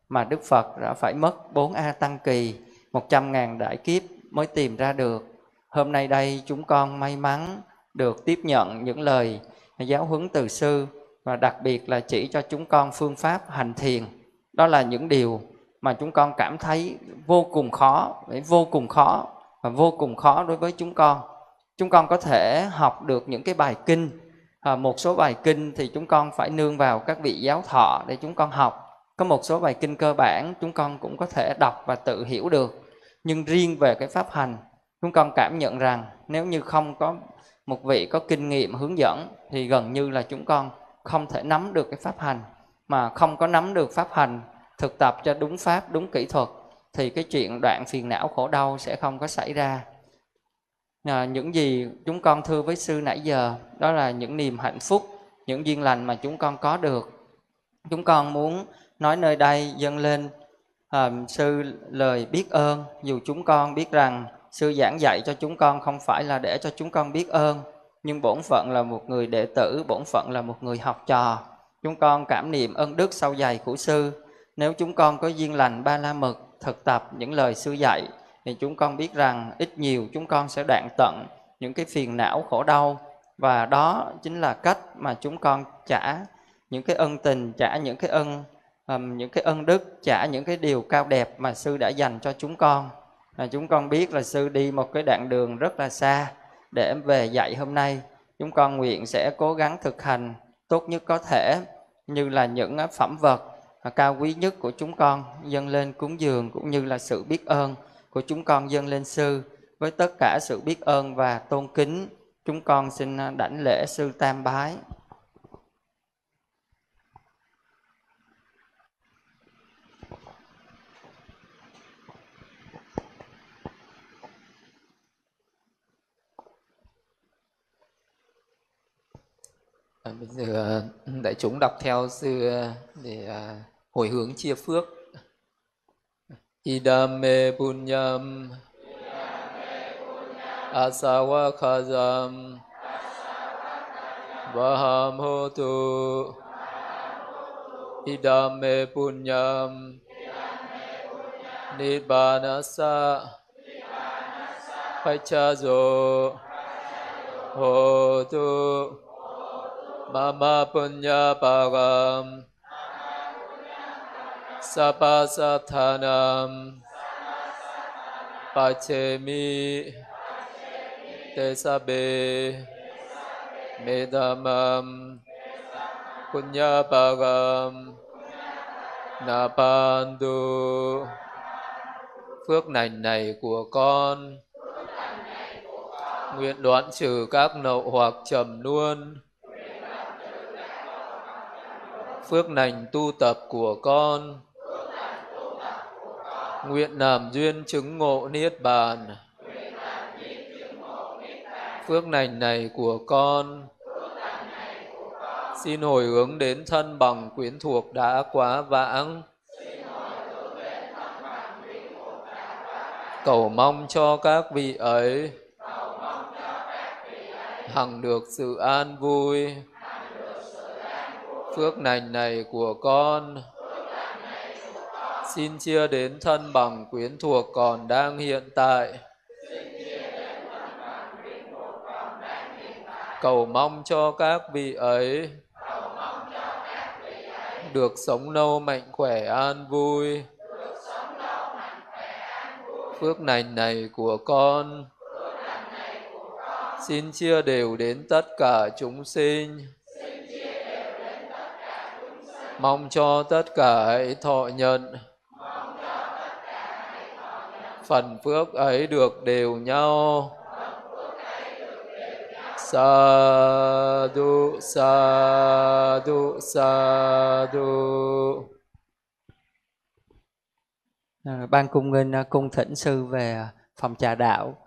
mà Đức Phật đã phải mất 4 A Tăng Kỳ, 100.000 đại kiếp mới tìm ra được. Hôm nay đây chúng con may mắn được tiếp nhận những lời giáo huấn từ sư, và đặc biệt là chỉ cho chúng con phương pháp hành thiền. Đó là những điều mà chúng con cảm thấy vô cùng khó và vô cùng khó đối với chúng con. Chúng con có thể học được những cái bài kinh, một số bài kinh thì chúng con phải nương vào các vị giáo thọ để chúng con học. Có một số bài kinh cơ bản chúng con cũng có thể đọc và tự hiểu được. Nhưng riêng về cái pháp hành, chúng con cảm nhận rằng nếu như không có một vị có kinh nghiệm hướng dẫn thì gần như là chúng con không thể nắm được cái pháp hành. Mà không có nắm được pháp hành, thực tập cho đúng pháp, đúng kỹ thuật thì cái chuyện đoạn phiền não khổ đau sẽ không có xảy ra. Những gì chúng con thưa với sư nãy giờ đó là những niềm hạnh phúc, những duyên lành mà chúng con có được. Chúng con muốn nói nơi đây dâng lên sư lời biết ơn, dù chúng con biết rằng sư giảng dạy cho chúng con không phải là để cho chúng con biết ơn, nhưng bổn phận là một người đệ tử, bổn phận là một người học trò. Chúng con cảm niệm ân đức sâu dày của sư. Nếu chúng con có duyên lành Ba La Mật thực tập những lời sư dạy thì chúng con biết rằng ít nhiều chúng con sẽ đoạn tận những cái phiền não khổ đau, và đó chính là cách mà chúng con trả những cái ân tình, trả những cái ân đức, trả những cái điều cao đẹp mà sư đã dành cho chúng con. Chúng con biết là sư đi một cái đoạn đường rất là xa để về dạy hôm nay. Chúng con nguyện sẽ cố gắng thực hành tốt nhất có thể, như là những phẩm vật cao quý nhất của chúng con dâng lên cúng dường, cũng như là sự biết ơn của chúng con dâng lên sư. Với tất cả sự biết ơn và tôn kính, chúng con xin đảnh lễ sư tam bái. Bây giờ đại chúng đọc theo sư để hồi hướng chia phước. Idame punyam asawakazam vaham hotu. Idame punyam nibbanasa pachazo hotu. Mama punya pagam sapasathanam pachemi tesabe medamam punya pagam napandu. Phước lành này của con nguyện đoạn trừ các nậu hoặc trầm luân. Phước lành tu tập của con nguyện làm duyên chứng ngộ niết bàn. Phước lành này của con xin hồi hướng đến thân bằng quyến thuộc đã quá vãng. Cầu mong cho các vị ấy hằng được sự an vui. Phước lành này của con xin chia đến thân bằng quyến thuộc còn đang hiện tại. Cầu mong cho các vị ấy được sống lâu mạnh khỏe an vui. Phước lành này của con xin chia đều đến tất cả chúng sinh. Mong cho tất cả hãy thọ nhận. Phần phước ấy được đều nhau. Sa du sa du sa du. Ban cung nghênh cung thỉnh sư về phòng trà đạo.